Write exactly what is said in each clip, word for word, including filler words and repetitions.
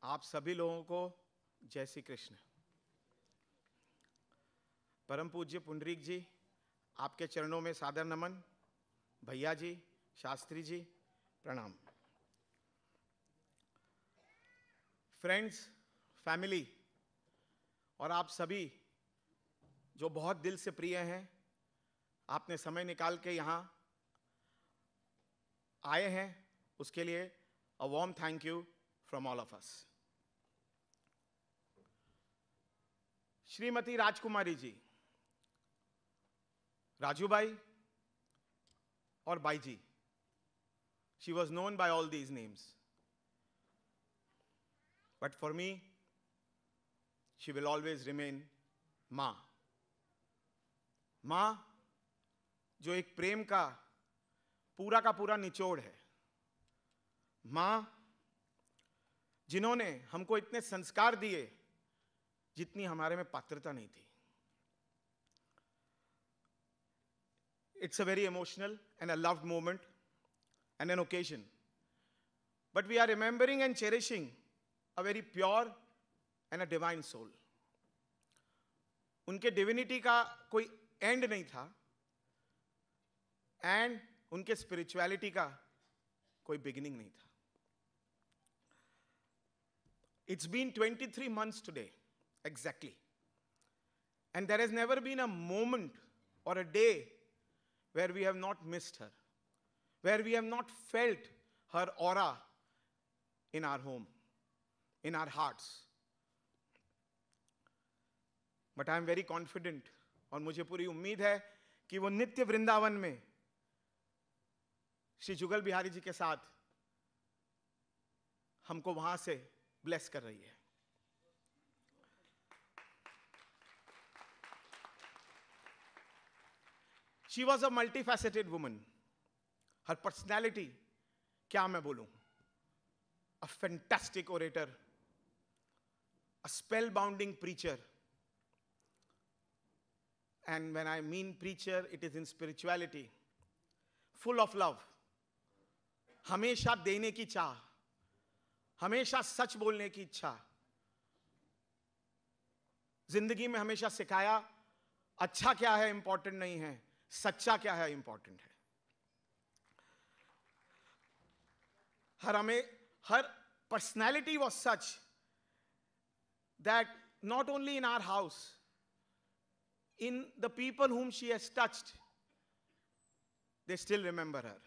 आप सभी लोगों को जय श्री कृष्ण। परम पूज्य पुंडरीक जी, आपके चरणों में सादर नमन। भैया जी, शास्त्री जी, प्रणाम। फ्रेंड्स, फैमिली और आप सभी जो बहुत दिल से प्रिय हैं, आपने समय निकाल के यहाँ आए हैं, उसके लिए a warm thank you from all of us. Shrimati Rajkumari ji, Raju भाई और बाई जी, she was known by all these names, but for me she will always remain मां। मां जो एक प्रेम का पूरा का पूरा निचोड़ है, मां जिन्होंने हमको इतने संस्कार दिए जितनी हमारे में पात्रता नहीं थी। It's a very emotional and a loved moment and an occasion, but we are remembering and cherishing a very pure and a divine soul. उनके डिविनिटी का कोई एंड नहीं था एंड उनके स्पिरिचुअलिटी का कोई बिगिनिंग नहीं था। It's been twenty-three months today exactly, and there has never been a moment or a day where we have not missed her, where we have not felt her aura in our home, in our hearts. But I am very confident, और मुझे पूरी उम्मीद है कि वो नित्य वृंदावन में श्री जुगल बिहारी जी के साथ हमको वहां से ब्लेस कर रही है। She was a multifaceted woman. Her personality, क्या मैं बोलूं? A fantastic orator, a spellbounding preacher. And when I mean preacher, it is in spirituality. Full of love. हमेशा देने की चाह, हमेशा सच बोलने की इच्छा। जिंदगी में हमेशा सिखाया अच्छा क्या है इंपॉर्टेंट नहीं है, सच्चा क्या है इंपॉर्टेंट है। हर हमें हर personality was such that not only in our house, in the people whom she has touched, they still remember her.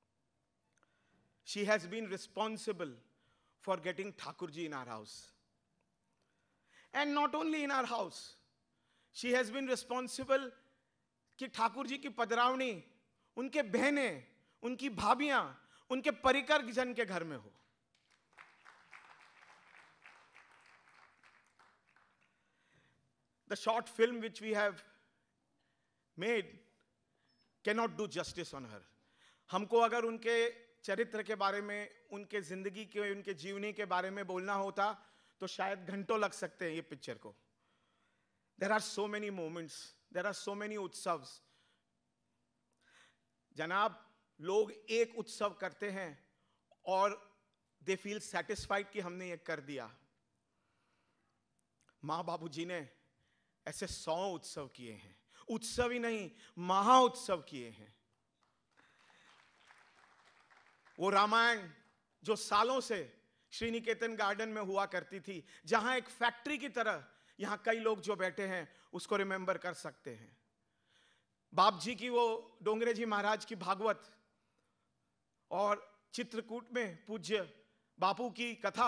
She has been responsible for getting Thakurji in our house. And not only in our house, she has been responsible कि ठाकुर जी की पधरावनी उनके बहनें, उनकी भाभियां, उनके परिकर जन के घर में हो। The short film which we have made cannot do justice on her. हमको अगर उनके चरित्र के बारे में, उनके जिंदगी के, उनके जीवनी के बारे में बोलना होता तो शायद घंटों लग सकते हैं ये पिक्चर को। There are so many moments, there are so many उत्सव्स। जनाब, लोग एक उत्सव करते हैं और they feel satisfied कि हमने ये कर दिया। माँ बाबूजी ने ऐसे सौ उत्सव किए हैं, उत्सव ही नहीं महा उत्सव किए हैं। वो रामायण जो सालों से श्रीनिकेतन गार्डन में हुआ करती थी, जहां एक फैक्ट्री की तरह यहां कई लोग जो बैठे हैं उसको रिमेंबर कर सकते हैं। बाप जी की वो डोंगरे जी महाराज की भागवत और चित्रकूट में पूज्य बापू की कथा,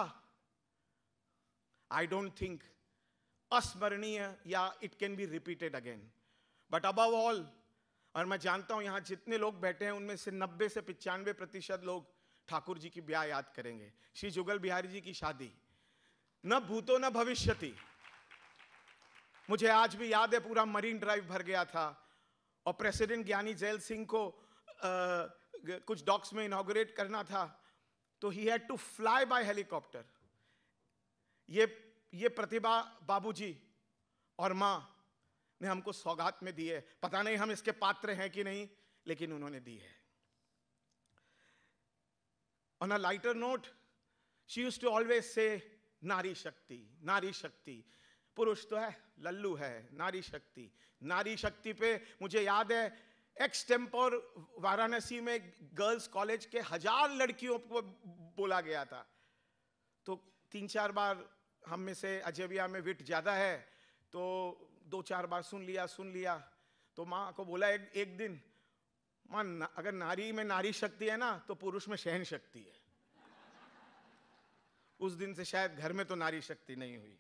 आई डोंट थिंक अस्मरणीय या it can be repeated again. But above all, और मैं जानता हूं यहां जितने लोग बैठे हैं उनमें से नब्बे से पिचानवे प्रतिशत लोग ठाकुर जी की ब्याह याद करेंगे। श्री जुगल बिहारी जी की शादी, न भूतो न भविष्यति। मुझे आज भी याद है, पूरा मरीन ड्राइव भर गया था और प्रेसिडेंट ज्ञानी जैल सिंह को आ, कुछ डॉक्स में इनॉग्रेट करना था, तो he had to fly by helicopter. ये ये प्रतिभा बाबूजी और मां ने हमको सौगात में दी है। पता नहीं हम इसके पात्र हैं कि नहीं, लेकिन उन्होंने दी है। On a lighter note, she used to always say, नारी शक्ति, नारी शक्ति। पुरुष तो है, लल्लू है, नारी शक्ति। नारी शक्ति पे मुझे याद है एक्स टेम्पोर वाराणसी में गर्ल्स कॉलेज के हजार लड़कियों को बोला गया था। तो तीन चार बार हम में से अजबिया में विट ज्यादा है, तो दो चार बार सुन लिया सुन लिया तो माँ को बोला एक, एक दिन, माँ ना, अगर नारी में नारी शक्ति है ना तो पुरुष में सहन शक्ति है। उस दिन से शायद घर में तो नारी शक्ति नहीं हुई।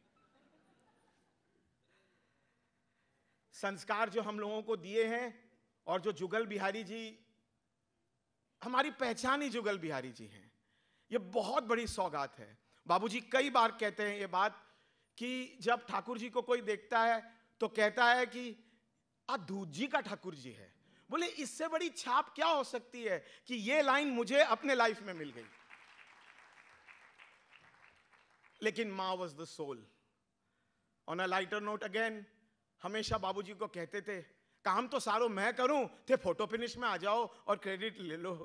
संस्कार जो हम लोगों को दिए हैं और जो जुगल बिहारी जी, हमारी पहचान ही जुगल बिहारी जी हैं, ये बहुत बड़ी सौगात है। बाबूजी कई बार कहते हैं ये बात कि जब ठाकुर जी को कोई देखता है तो कहता है कि आ दूध जी का ठाकुर जी है। बोले इससे बड़ी छाप क्या हो सकती है कि ये लाइन मुझे अपने लाइफ में मिल गई। लेकिन माँ was the soul. On a lighter note again, हमेशा बाबूजी को कहते थे काम तो सारो मैं करूं, थे फोटो फिनिश में आ जाओ और क्रेडिट ले लो।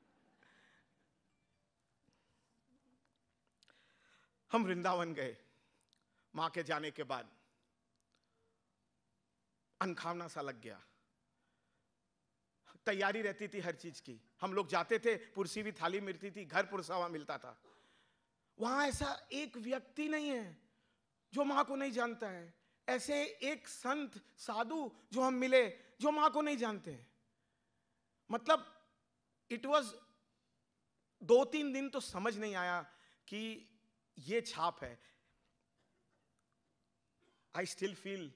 हम वृंदावन गए मां के जाने के बाद। अनखावना सा लग गया। तैयारी रहती थी हर चीज की। हम लोग जाते थे, पुरसी भी थाली मिलती थी, घर पुरसावा मिलता था। वहां ऐसा एक व्यक्ति नहीं है जो मां को नहीं जानता है। ऐसे एक संत साधु जो हम मिले जो मां को नहीं जानते हैं। मतलब इट वॉज, दो तीन दिन तो समझ नहीं आया कि ये छाप है। आई स्टिल फील,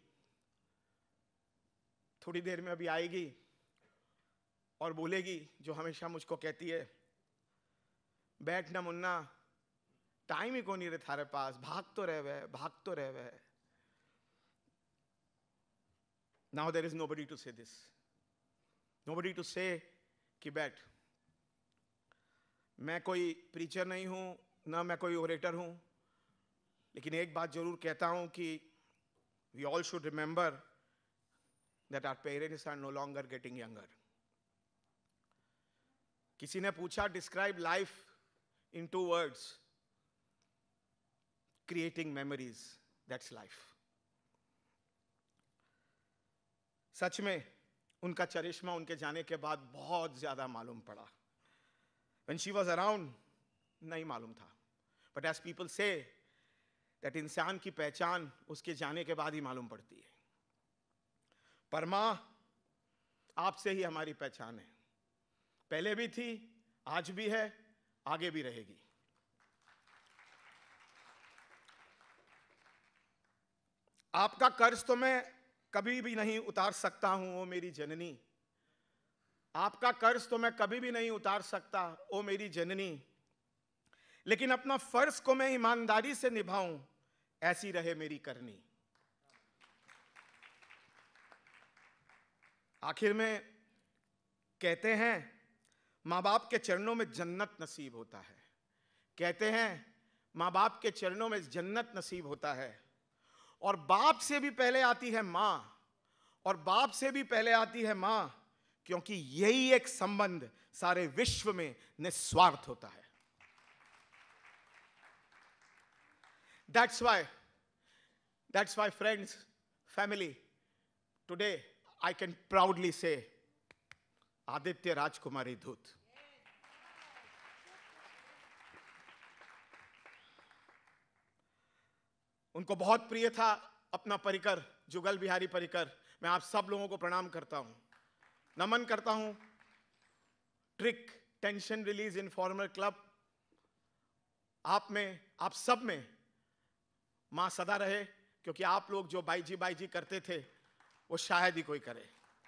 थोड़ी देर में अभी आएगी और बोलेगी जो हमेशा मुझको कहती है, बैठ ना मुन्ना, टाइम ही को नहीं रहे थारे पास, भाग तो रहे हुए भाग तो रहे हुए। Now there is nobody to say this. Nobody to say कि बैठ। मैं कोई प्रीचर नहीं हूं, ना मैं कोई ओरेटर हूं, लेकिन एक बात जरूर कहता हूं कि we all should remember that our parents are no longer getting younger. किसी ने पूछा describe life in two words. Creating memories, that's life. सच में उनका चरिश्मा उनके जाने के बाद बहुत ज्यादा मालूम पड़ा। When she was around, नहीं मालूम था। But as people say, that इंसान की पहचान उसके जाने के बाद ही मालूम पड़ती है। पर मां, आपसे ही हमारी पहचान है। पहले भी थी, आज भी है, आगे भी रहेगी। आपका कर्ज तो मैं कभी भी नहीं उतार सकता हूं ओ मेरी जननी। आपका कर्ज तो मैं कभी भी नहीं उतार सकता ओ मेरी जननी, लेकिन अपना फर्ज को मैं ईमानदारी से निभाऊं, ऐसी रहे मेरी करनी। आखिर में कहते हैं मां बाप के चरणों में जन्नत नसीब होता है। कहते हैं मां बाप के चरणों में जन्नत नसीब होता है। और बाप से भी पहले आती है मां, और बाप से भी पहले आती है मां, क्योंकि यही एक संबंध सारे विश्व में निस्वार्थ होता है। That's why, that's why friends, family, today I can proudly say, Aditya राजकुमारी धूत। उनको बहुत प्रिय था अपना परिकर, जुगल बिहारी परिकर। मैं आप सब लोगों को प्रणाम करता हूं, नमन करता हूं। Trick tension release informal club, आप में, आप सब में मां सदा रहे, क्योंकि आप लोग जो बाई जी बाई जी करते थे वो शायद ही कोई करे।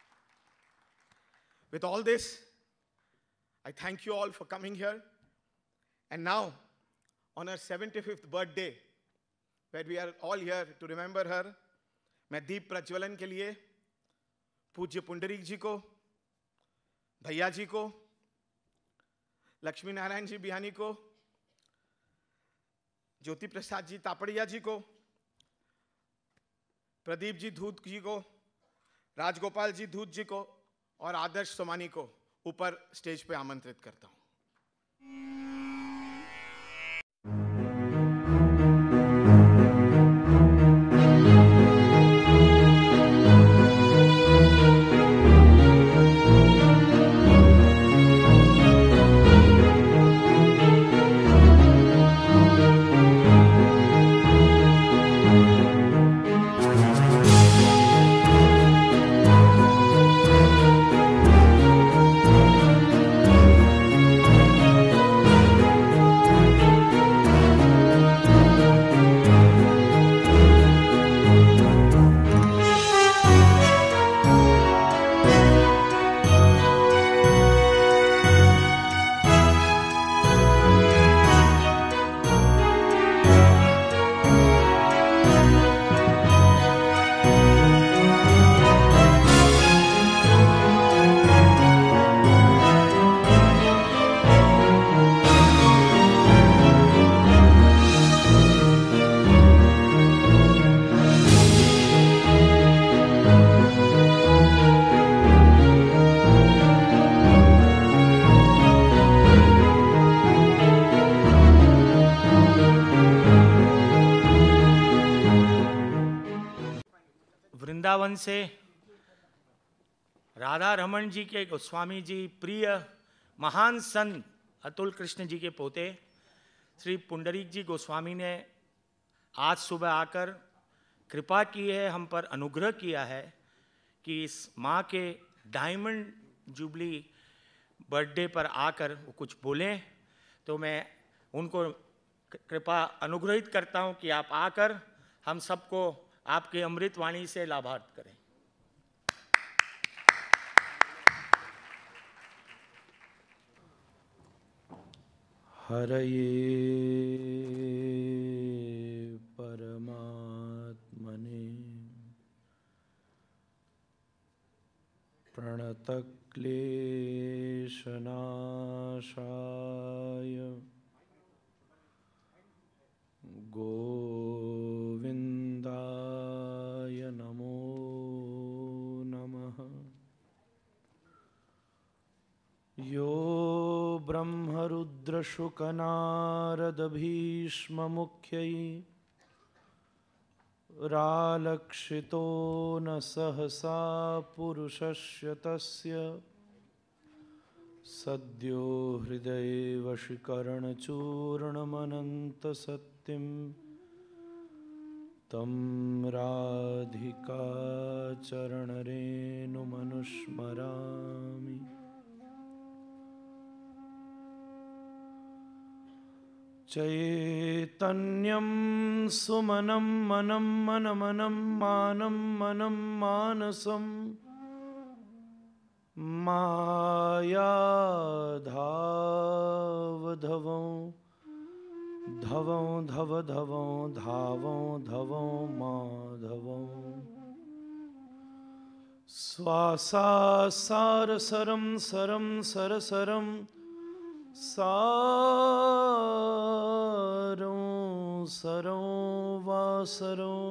With all this, I thank you all for coming here. And now, on her seventy-fifth birthday, where we are all here to remember her, मैं दीप प्रज्वलन के लिए पूज्य पुंडरीक जी को, भैया जी को, लक्ष्मी नारायण जी बिहानी को, ज्योति प्रसाद जी तापड़िया जी को, प्रदीप जी धूत जी को, राजगोपाल जी धूत जी को और आदर्श सोमानी को ऊपर स्टेज पे आमंत्रित करता हूं। वृंदावन से राधा रमन जी के गोस्वामी जी प्रिय महान संत अतुल कृष्ण जी के पोते श्री पुंडरीक जी गोस्वामी ने आज सुबह आकर कृपा की है, हम पर अनुग्रह किया है कि इस माँ के डायमंड जुबली बर्थडे पर आकर वो कुछ बोलें। तो मैं उनको कृपा अनुग्रहित करता हूँ कि आप आकर हम सबको आपके अमृत वाणी से लाभार्थ करें। हरये परमात्मने प्रणतक्लेशनाशाय गोविन्दाय नमो नमः। यो ब्रह्मरुद्रशुकनारदभीष्ममुख्यै रालक्षितो न सहसा पुरुषस्य तस्य सद्यो हृदये वशीकरणचूर्णमनन्तसत्यं तं राधिकाचरणरेणुमनुस्मरामि। चैतन्यं सुमनं मनं मनमनं मानं मनं मानसं मायाधावधवं धवं धवधवं धावं धवं माधवं स्वासासारसरं सरं सरसरं सारं सरं वासरं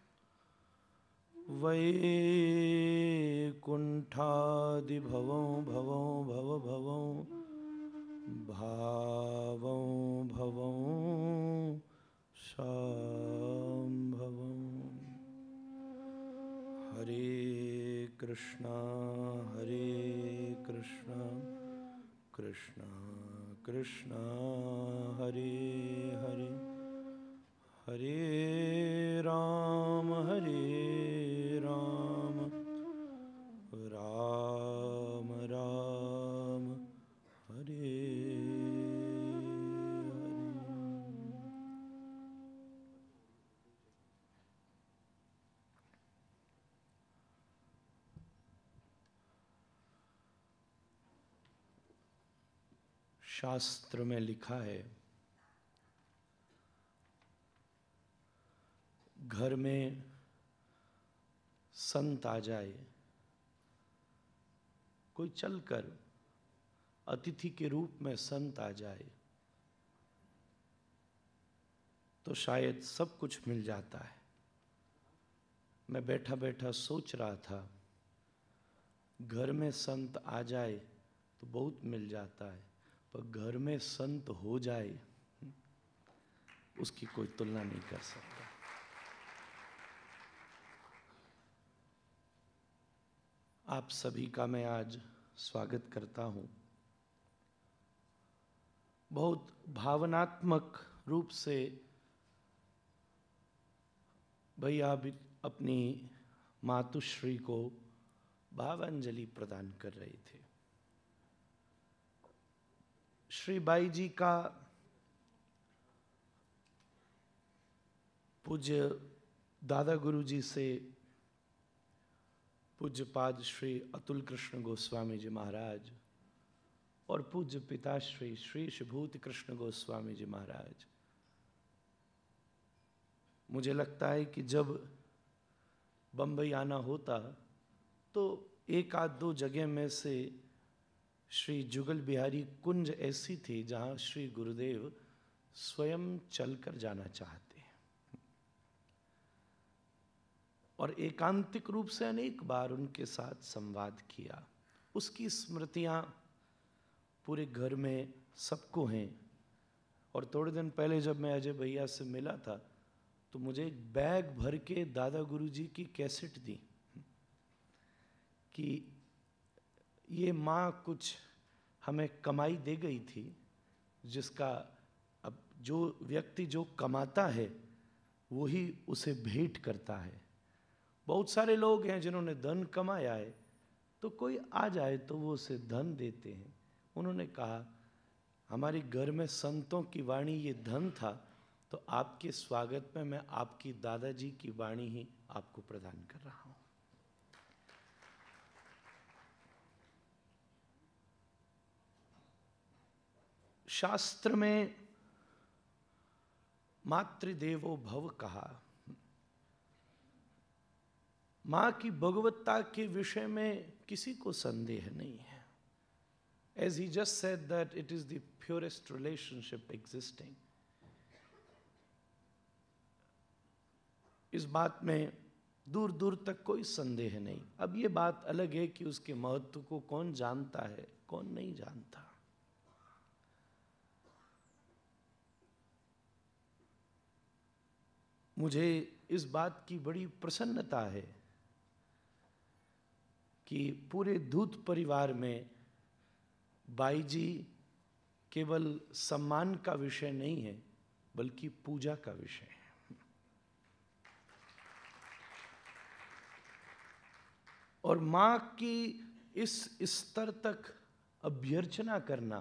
वैकुण्ठादिभवं भवं भव भवं भावं भवं शाम्भवम्। हरे कृष्णा हरे कृष्णा कृष्णा कृष्णा हरे हरे हरे राम हरे राम राम राम हरे हरे। शास्त्र में लिखा है, घर में संत आ जाए, कोई चलकर अतिथि के रूप में संत आ जाए तो शायद सब कुछ मिल जाता है। मैं बैठा बैठा सोच रहा था, घर में संत आ जाए तो बहुत मिल जाता है, पर घर में संत हो जाए उसकी कोई तुलना नहीं कर सकता। आप सभी का मैं आज स्वागत करता हूँ। बहुत भावनात्मक रूप से भैया अभी अपनी मातुश्री को भावांजलि प्रदान कर रहे थे। श्री बाई जी का पूज्य दादा गुरु जी से पूज्यपाद श्री अतुल कृष्ण गोस्वामी जी महाराज और पूज्य पिता श्री श्री शिभूति कृष्ण गोस्वामी जी महाराज, मुझे लगता है कि जब बंबई आना होता तो एक आध दो जगह में से श्री जुगल बिहारी कुंज ऐसी थी जहां श्री गुरुदेव स्वयं चलकर जाना चाहते हैं और एकांतिक रूप से अनेक बार उनके साथ संवाद किया। उसकी स्मृतियां पूरे घर में सबको हैं। और थोड़े दिन पहले जब मैं अजय भैया से मिला था तो मुझे एक बैग भर के दादा गुरु जी की कैसेट दी कि ये माँ कुछ हमें कमाई दे गई थी, जिसका अब जो व्यक्ति जो कमाता है वही उसे भेंट करता है। बहुत सारे लोग हैं जिन्होंने धन कमाया है तो कोई आ जाए तो वो उसे धन देते हैं। उन्होंने कहा हमारे घर में संतों की वाणी ये धन था, तो आपके स्वागत में मैं आपकी दादाजी की वाणी ही आपको प्रदान कर रहा हूं। शास्त्र में मातृदेवो भव कहा। मां की भगवत्ता के विषय में किसी को संदेह नहीं है। As he just said that it is the purest relationship existing. इस बात में दूर दूर तक कोई संदेह नहीं। अब ये बात अलग है कि उसके महत्व को कौन जानता है कौन नहीं जानता। मुझे इस बात की बड़ी प्रसन्नता है कि पूरे दूत परिवार में बाई जी केवल सम्मान का विषय नहीं है बल्कि पूजा का विषय है। और मां की इस स्तर तक अभ्यर्चना करना,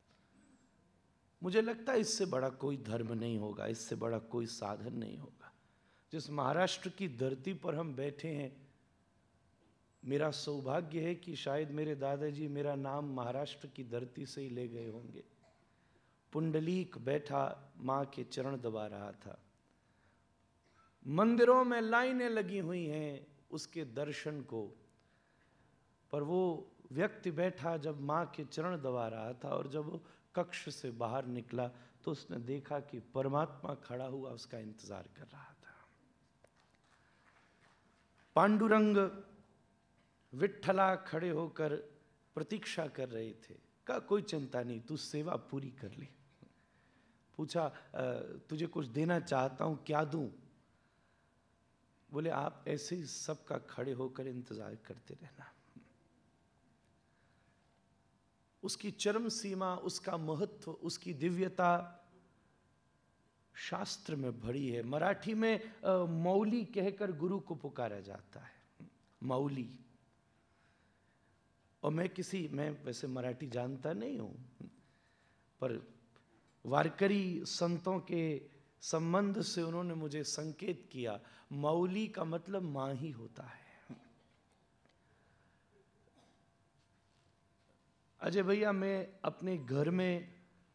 मुझे लगता है इससे बड़ा कोई धर्म नहीं होगा, इससे बड़ा कोई साधन नहीं होगा। जिस महाराष्ट्र की धरती पर हम बैठे हैं, मेरा सौभाग्य है कि शायद मेरे दादाजी मेरा नाम महाराष्ट्र की धरती से ही ले गए होंगे। पुंडलीक बैठा मां के चरण दबा रहा था। मंदिरों में लाइनें लगी हुई हैं उसके दर्शन को, पर वो व्यक्ति बैठा जब मां के चरण दबा रहा था और जब वो कक्ष से बाहर निकला तो उसने देखा कि परमात्मा खड़ा हुआ उसका इंतजार कर रहा था। पांडुरंग विट्ठला खड़े होकर प्रतीक्षा कर रहे थे। कहा कोई चिंता नहीं, तू सेवा पूरी कर ले। पूछा तुझे कुछ देना चाहता हूं, क्या दूं? बोले आप ऐसे ही सबका खड़े होकर इंतजार करते रहना। उसकी चरम सीमा, उसका महत्व, उसकी दिव्यता शास्त्र में भरी है। मराठी में मौली कहकर गुरु को पुकारा जाता है, मौली। और मैं किसी मैं वैसे मराठी जानता नहीं हूं, पर वारकरी संतों के संबंध से उन्होंने मुझे संकेत किया, मौली का मतलब मां ही होता है। अजय भैया, मैं अपने घर में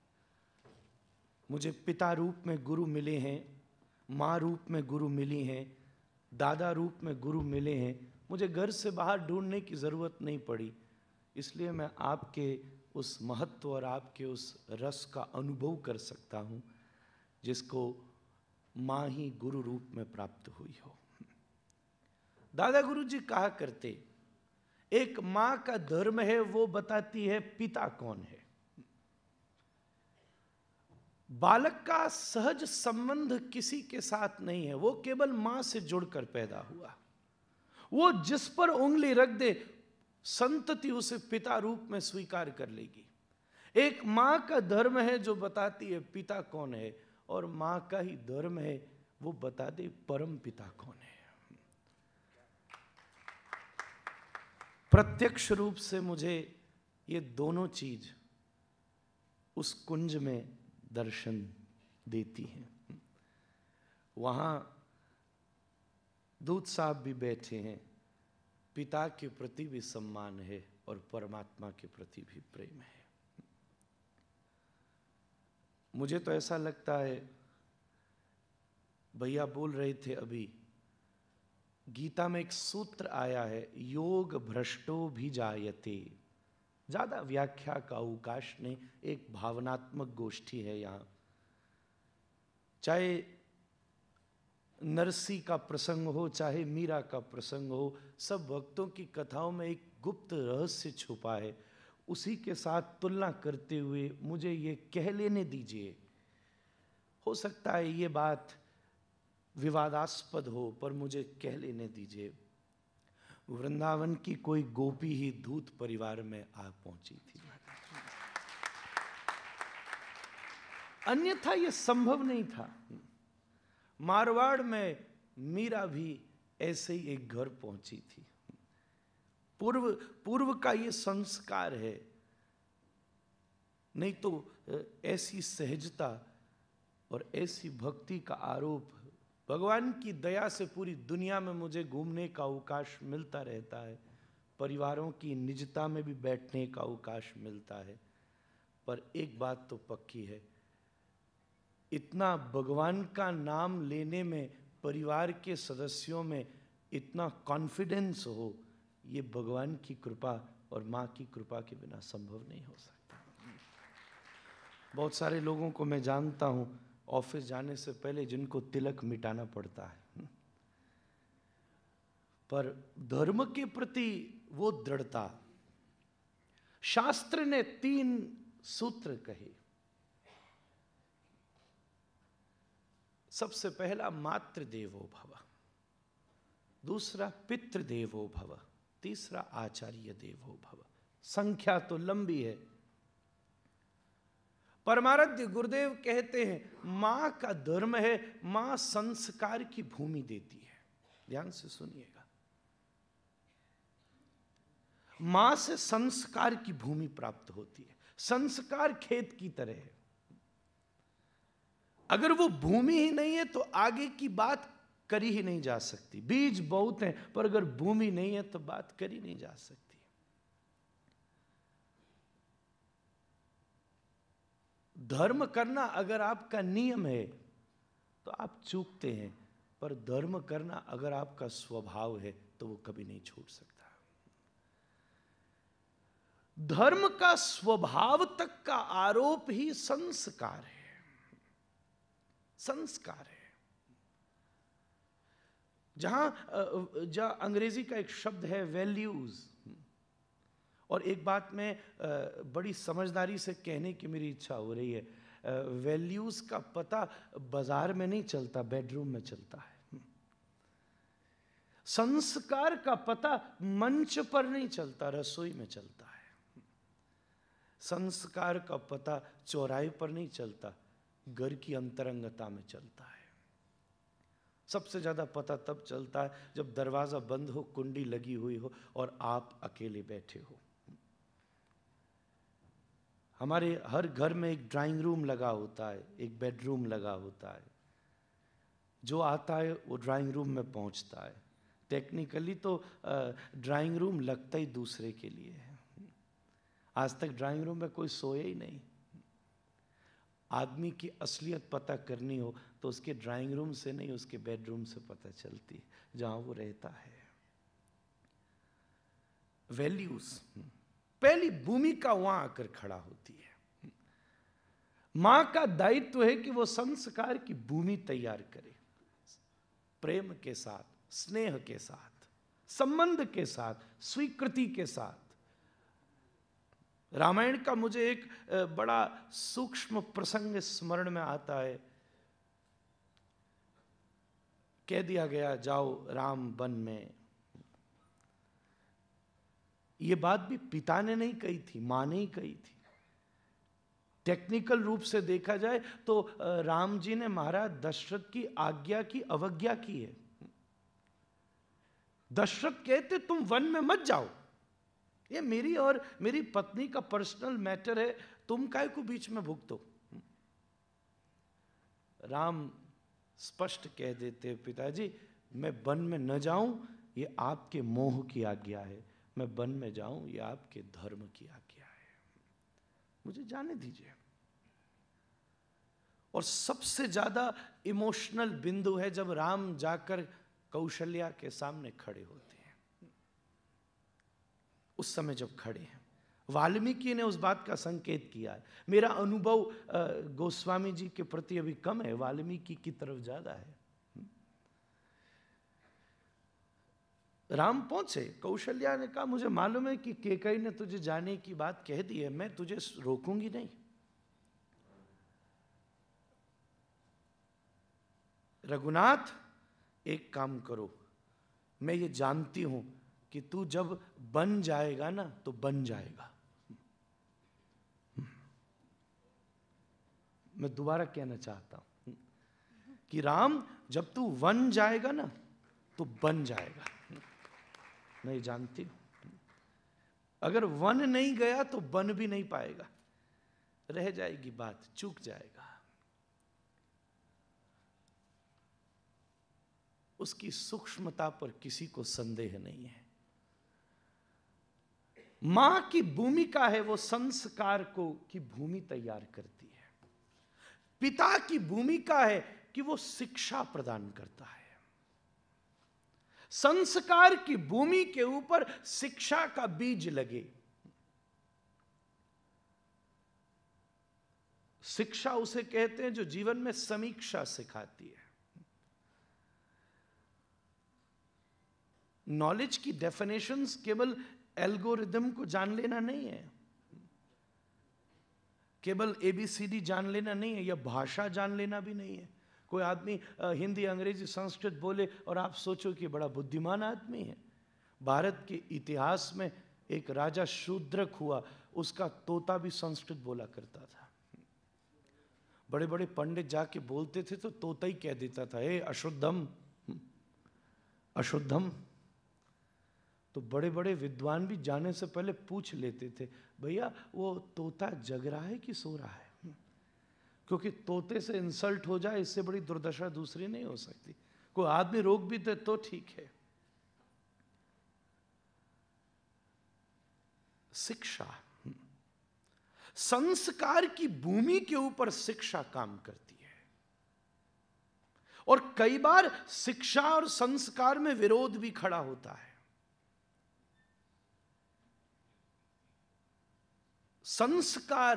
मुझे पिता रूप में गुरु मिले हैं, माँ रूप में गुरु मिली हैं, दादा रूप में गुरु मिले हैं। मुझे घर से बाहर ढूंढने की ज़रूरत नहीं पड़ी, इसलिए मैं आपके उस महत्व और आपके उस रस का अनुभव कर सकता हूँ जिसको माँ ही गुरु रूप में प्राप्त हुई हो। दादा गुरु जी कहा करते, एक माँ का धर्म है वो बताती है पिता कौन है। बालक का सहज संबंध किसी के साथ नहीं है, वो केवल मां से जुड़कर पैदा हुआ। वो जिस पर उंगली रख दे संतति उसे पिता रूप में स्वीकार कर लेगी। एक मां का धर्म है जो बताती है पिता कौन है, और मां का ही धर्म है वो बता दे परम पिता कौन है। प्रत्यक्ष रूप से मुझे ये दोनों चीज उस कुंज में दर्शन देती हैं। वहां दूत साहब भी बैठे हैं, पिता के प्रति भी सम्मान है और परमात्मा के प्रति भी प्रेम है। मुझे तो ऐसा लगता है, भैया बोल रहे थे अभी, गीता में एक सूत्र आया है, योग भ्रष्टो भी जायते। ज्यादा व्याख्या का अवकाश नहीं, एक भावनात्मक गोष्ठी है यहां। चाहे नरसी का प्रसंग हो, चाहे मीरा का प्रसंग हो, सब भक्तों की कथाओं में एक गुप्त रहस्य छुपा है। उसी के साथ तुलना करते हुए मुझे ये कह लेने दीजिए, हो सकता है ये बात विवादास्पद हो, पर मुझे कह लेने दीजिए, वृंदावन की कोई गोपी ही दूत परिवार में आ पहुंची थी। अन्यथा यह संभव नहीं था। मारवाड़ में मीरा भी ऐसे ही एक घर पहुंची थी। पूर्व पूर्व का ये संस्कार है, नहीं तो ऐसी सहजता और ऐसी भक्ति का आरोप। भगवान की दया से पूरी दुनिया में मुझे घूमने का अवकाश मिलता रहता है, परिवारों की निजता में भी बैठने का अवकाश मिलता है, पर एक बात तो पक्की है, इतना भगवान का नाम लेने में परिवार के सदस्यों में इतना कॉन्फिडेंस हो, ये भगवान की कृपा और माँ की कृपा के बिना संभव नहीं हो सकता। बहुत सारे लोगों को मैं जानता हूं, ऑफिस जाने से पहले जिनको तिलक मिटाना पड़ता है, पर धर्म के प्रति वो दृढ़ता। शास्त्र ने तीन सूत्र कहे। सबसे पहला मातृदेवो भव, दूसरा पितृदेवो भव, तीसरा आचार्य देवो भव। संख्या तो लंबी है। परमाराध्य गुरुदेव कहते हैं मां का धर्म है, मां संस्कार की भूमि देती है। ध्यान से सुनिएगा, मां से संस्कार की भूमि प्राप्त होती है। संस्कार खेत की तरह है, अगर वो भूमि ही नहीं है तो आगे की बात करी ही नहीं जा सकती। बीज बहुत हैं, पर अगर भूमि नहीं है तो बात करी नहीं जा सकती। धर्म करना अगर आपका नियम है तो आप चूकते हैं, पर धर्म करना अगर आपका स्वभाव है तो वो कभी नहीं छूट सकता। धर्म का स्वभाव तक का आरोप ही संस्कार है। संस्कार है। जहां जहां अंग्रेजी का एक शब्द है वैल्यूज, और एक बात में बड़ी समझदारी से कहने की मेरी इच्छा हो रही है, वैल्यूज का पता बाजार में नहीं चलता, बेडरूम में चलता है। संस्कार का पता मंच पर नहीं चलता, रसोई में चलता है। संस्कार का पता चौराहे पर नहीं चलता, घर की अंतरंगता में चलता है। सबसे ज्यादा पता तब चलता है जब दरवाजा बंद हो, कुंडी लगी हुई हो और आप अकेले बैठे हो। हमारे हर घर में एक ड्राइंग रूम लगा होता है, एक बेडरूम लगा होता है। जो आता है वो ड्राइंग रूम में पहुंचता है। टेक्निकली तो ड्राइंग रूम लगता ही दूसरे के लिए है। आज तक ड्राइंग रूम में कोई सोया ही नहीं। आदमी की असलियत पता करनी हो तो उसके ड्राइंग रूम से नहीं, उसके बेडरूम से पता चलती है, जहां वो रहता है। वैल्यूज पहली भूमिका वहां आकर खड़ा होती है। मां का दायित्व है कि वो संस्कार की भूमि तैयार करे, प्रेम के साथ, स्नेह के साथ, संबंध के साथ, स्वीकृति के साथ। रामायण का मुझे एक बड़ा सूक्ष्म प्रसंग स्मरण में आता है। कह दिया गया जाओ राम वन में। ये बात भी पिता ने नहीं कही थी, मां ने ही कही थी। टेक्निकल रूप से देखा जाए तो राम जी ने महाराज दशरथ की आज्ञा की अवज्ञा की है। दशरथ कहते तुम वन में मत जाओ, ये मेरी और मेरी पत्नी का पर्सनल मैटर है, तुम काहे को बीच में भुगतो। राम स्पष्ट कह देते पिताजी मैं वन में न जाऊं, ये आपके मोह की आज्ञा है, मैं वन में जाऊं ये आपके धर्म की आज्ञा है, मुझे जाने दीजिए। और सबसे ज्यादा इमोशनल बिंदु है जब राम जाकर कौशल्या के सामने खड़े होते हैं। उस समय जब खड़े हैं, वाल्मीकि ने उस बात का संकेत किया है। मेरा अनुभव गोस्वामी जी के प्रति अभी कम है, वाल्मीकि की तरफ ज्यादा है। राम पहुंचे, कौशल्या ने कहा मुझे मालूम है कि कैकेयी ने तुझे जाने की बात कह दी है, मैं तुझे रोकूंगी नहीं। रघुनाथ एक काम करो, मैं ये जानती हूं कि तू जब बन जाएगा ना तो बन जाएगा। मैं दोबारा कहना चाहता हूं कि राम जब तू वन जाएगा ना तो बन जाएगा। मैं जानती हूं अगर वन नहीं गया तो बन भी नहीं पाएगा, रह जाएगी बात, चूक जाएगा। उसकी सूक्ष्मता पर किसी को संदेह नहीं है। मां की भूमिका है वो संस्कार को की भूमि तैयार करती है। पिता की भूमिका है कि वो शिक्षा प्रदान करता है। संस्कार की भूमि के ऊपर शिक्षा का बीज लगे। शिक्षा उसे कहते हैं जो जीवन में समीक्षा सिखाती है। नॉलेज की डेफिनेशंस केवल एल्गोरिदम को जान लेना नहीं है, केवल एबीसीडी जान लेना नहीं है, या भाषा जान लेना भी नहीं है। कोई आदमी हिंदी अंग्रेजी संस्कृत बोले और आप सोचो कि बड़ा बुद्धिमान आदमी है। भारत के इतिहास में एक राजा शूद्रक हुआ, उसका तोता भी संस्कृत बोला करता था। बड़े बड़े पंडित जाके बोलते थे तो तोता ही कह देता था ए अशुद्धम अशुद्धम। तो बड़े बड़े विद्वान भी जाने से पहले पूछ लेते थे भैया वो तोता जग रहा है कि सो रहा है, क्योंकि तोते से इंसल्ट हो जाए इससे बड़ी दुर्दशा दूसरी नहीं हो सकती। कोई आदमी रोक भी दे तो ठीक है। शिक्षा, संस्कार की भूमि के ऊपर शिक्षा काम करती है। और कई बार शिक्षा और संस्कार में विरोध भी खड़ा होता है। संस्कार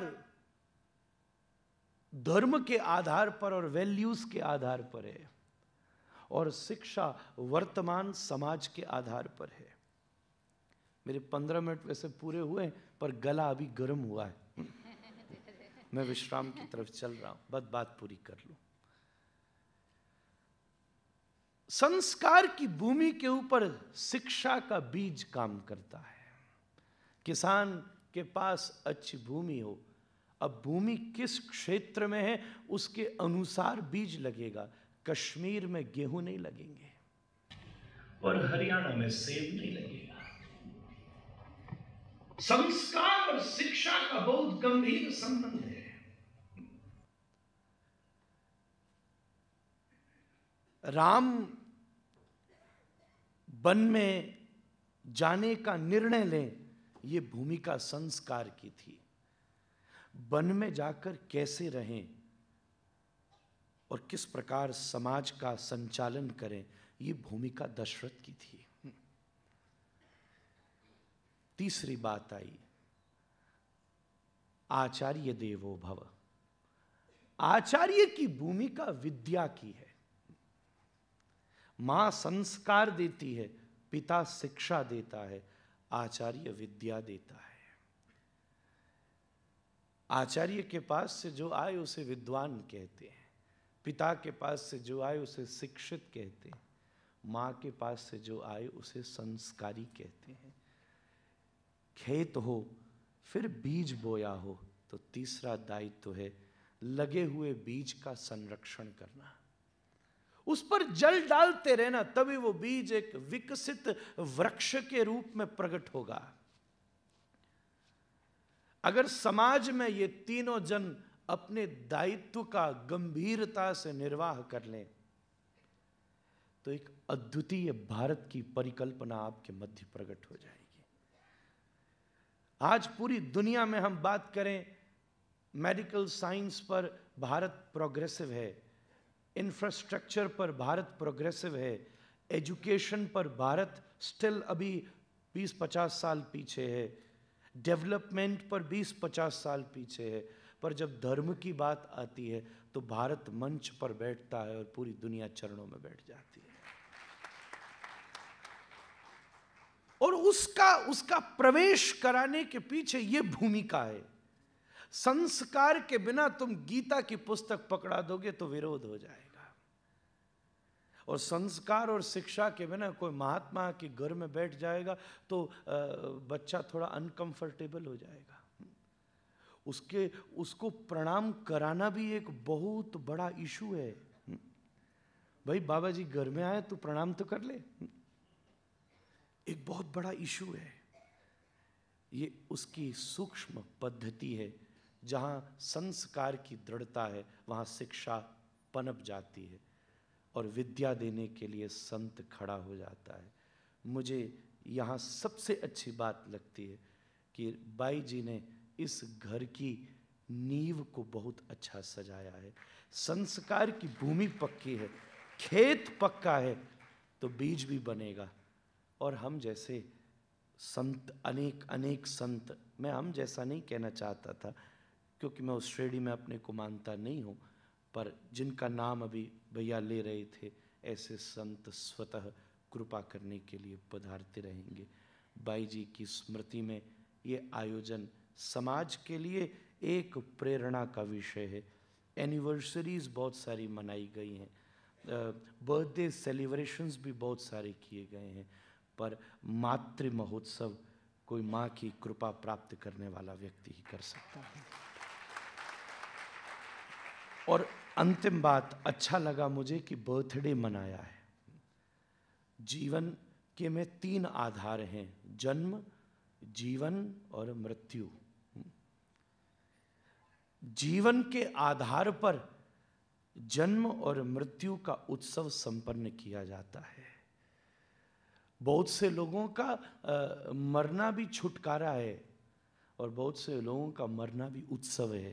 धर्म के आधार पर और वैल्यूज के आधार पर है, और शिक्षा वर्तमान समाज के आधार पर है। मेरे पंद्रह मिनट वैसे पूरे हुए पर गला अभी गर्म हुआ है। मैं विश्राम की तरफ चल रहा हूं, बस बात पूरी कर लूं। संस्कार की भूमि के ऊपर शिक्षा का बीज काम करता है। किसान के पास अच्छी भूमि हो, अब भूमि किस क्षेत्र में है उसके अनुसार बीज लगेगा। कश्मीर में गेहूं नहीं लगेंगे और हरियाणा में सेब नहीं लगेगा। संस्कार और शिक्षा का बहुत गंभीर संबंध है। राम वन में जाने का निर्णय लें, ये भूमिका संस्कार की थी। वन में जाकर कैसे रहें और किस प्रकार समाज का संचालन करें, ये भूमिका दशरथ की थी। तीसरी बात आई आचार्य देवो भव। आचार्य की भूमिका विद्या की है। मां संस्कार देती है, पिता शिक्षा देता है, आचार्य विद्या देता है। आचार्य के पास से जो आए उसे विद्वान कहते हैं, पिता के पास से जो आए उसे शिक्षित कहते हैं, माँ के पास से जो आए उसे संस्कारी कहते हैं। खेत हो फिर बीज बोया हो तो तीसरा दायित्व है लगे हुए बीज का संरक्षण करना, उस पर जल डालते रहना, तभी वो बीज एक विकसित वृक्ष के रूप में प्रकट होगा। अगर समाज में ये तीनों जन अपने दायित्व का गंभीरता से निर्वाह कर लें तो एक अद्वितीय भारत की परिकल्पना आपके मध्य प्रकट हो जाएगी। आज पूरी दुनिया में हम बात करें, मेडिकल साइंस पर भारत प्रोग्रेसिव है, इंफ्रास्ट्रक्चर पर भारत प्रोग्रेसिव है, एजुकेशन पर भारत स्टिल अभी बीस पचास साल पीछे है, डेवलपमेंट पर बीस पचास साल पीछे है, पर जब धर्म की बात आती है तो भारत मंच पर बैठता है और पूरी दुनिया चरणों में बैठ जाती है। और उसका उसका प्रवेश कराने के पीछे यह भूमिका है। संस्कार के बिना तुम गीता की पुस्तक पकड़ा दोगे तो विरोध हो जाएगा, और संस्कार और शिक्षा के बिना कोई महात्मा के घर में बैठ जाएगा तो बच्चा थोड़ा अनकंफर्टेबल हो जाएगा। उसके उसको प्रणाम कराना भी एक बहुत बड़ा इशू है। भाई बाबा जी घर में आए तो प्रणाम तो कर ले, एक बहुत बड़ा इशू है। ये उसकी सूक्ष्म पद्धति है। जहाँ संस्कार की दृढ़ता है वहाँ शिक्षा पनप जाती है और विद्या देने के लिए संत खड़ा हो जाता है। मुझे यहाँ सबसे अच्छी बात लगती है कि बाई जी ने इस घर की नींव को बहुत अच्छा सजाया है। संस्कार की भूमि पक्की है, खेत पक्का है तो बीज भी बनेगा। और हम जैसे संत, अनेक अनेक संत, मैं हम जैसा नहीं कहना चाहता था क्योंकि मैं उस श्रेणी में अपने को मानता नहीं हूँ, पर जिनका नाम अभी भैया ले रहे थे, ऐसे संत स्वतः कृपा करने के लिए पधारते रहेंगे। बाई जी की स्मृति में ये आयोजन समाज के लिए एक प्रेरणा का विषय है। एनिवर्सरीज बहुत सारी मनाई गई हैं, बर्थडे सेलिब्रेशंस भी बहुत सारे किए गए हैं, पर मातृ महोत्सव कोई माँ की कृपा प्राप्त करने वाला व्यक्ति ही कर सकता है। और अंतिम बात, अच्छा लगा मुझे कि बर्थडे मनाया है। जीवन के में तीन आधार हैं, जन्म, जीवन और मृत्यु। जीवन के आधार पर जन्म और मृत्यु का उत्सव संपन्न किया जाता है। बहुत से लोगों का आ, मरना भी छुटकारा है और बहुत से लोगों का मरना भी उत्सव है।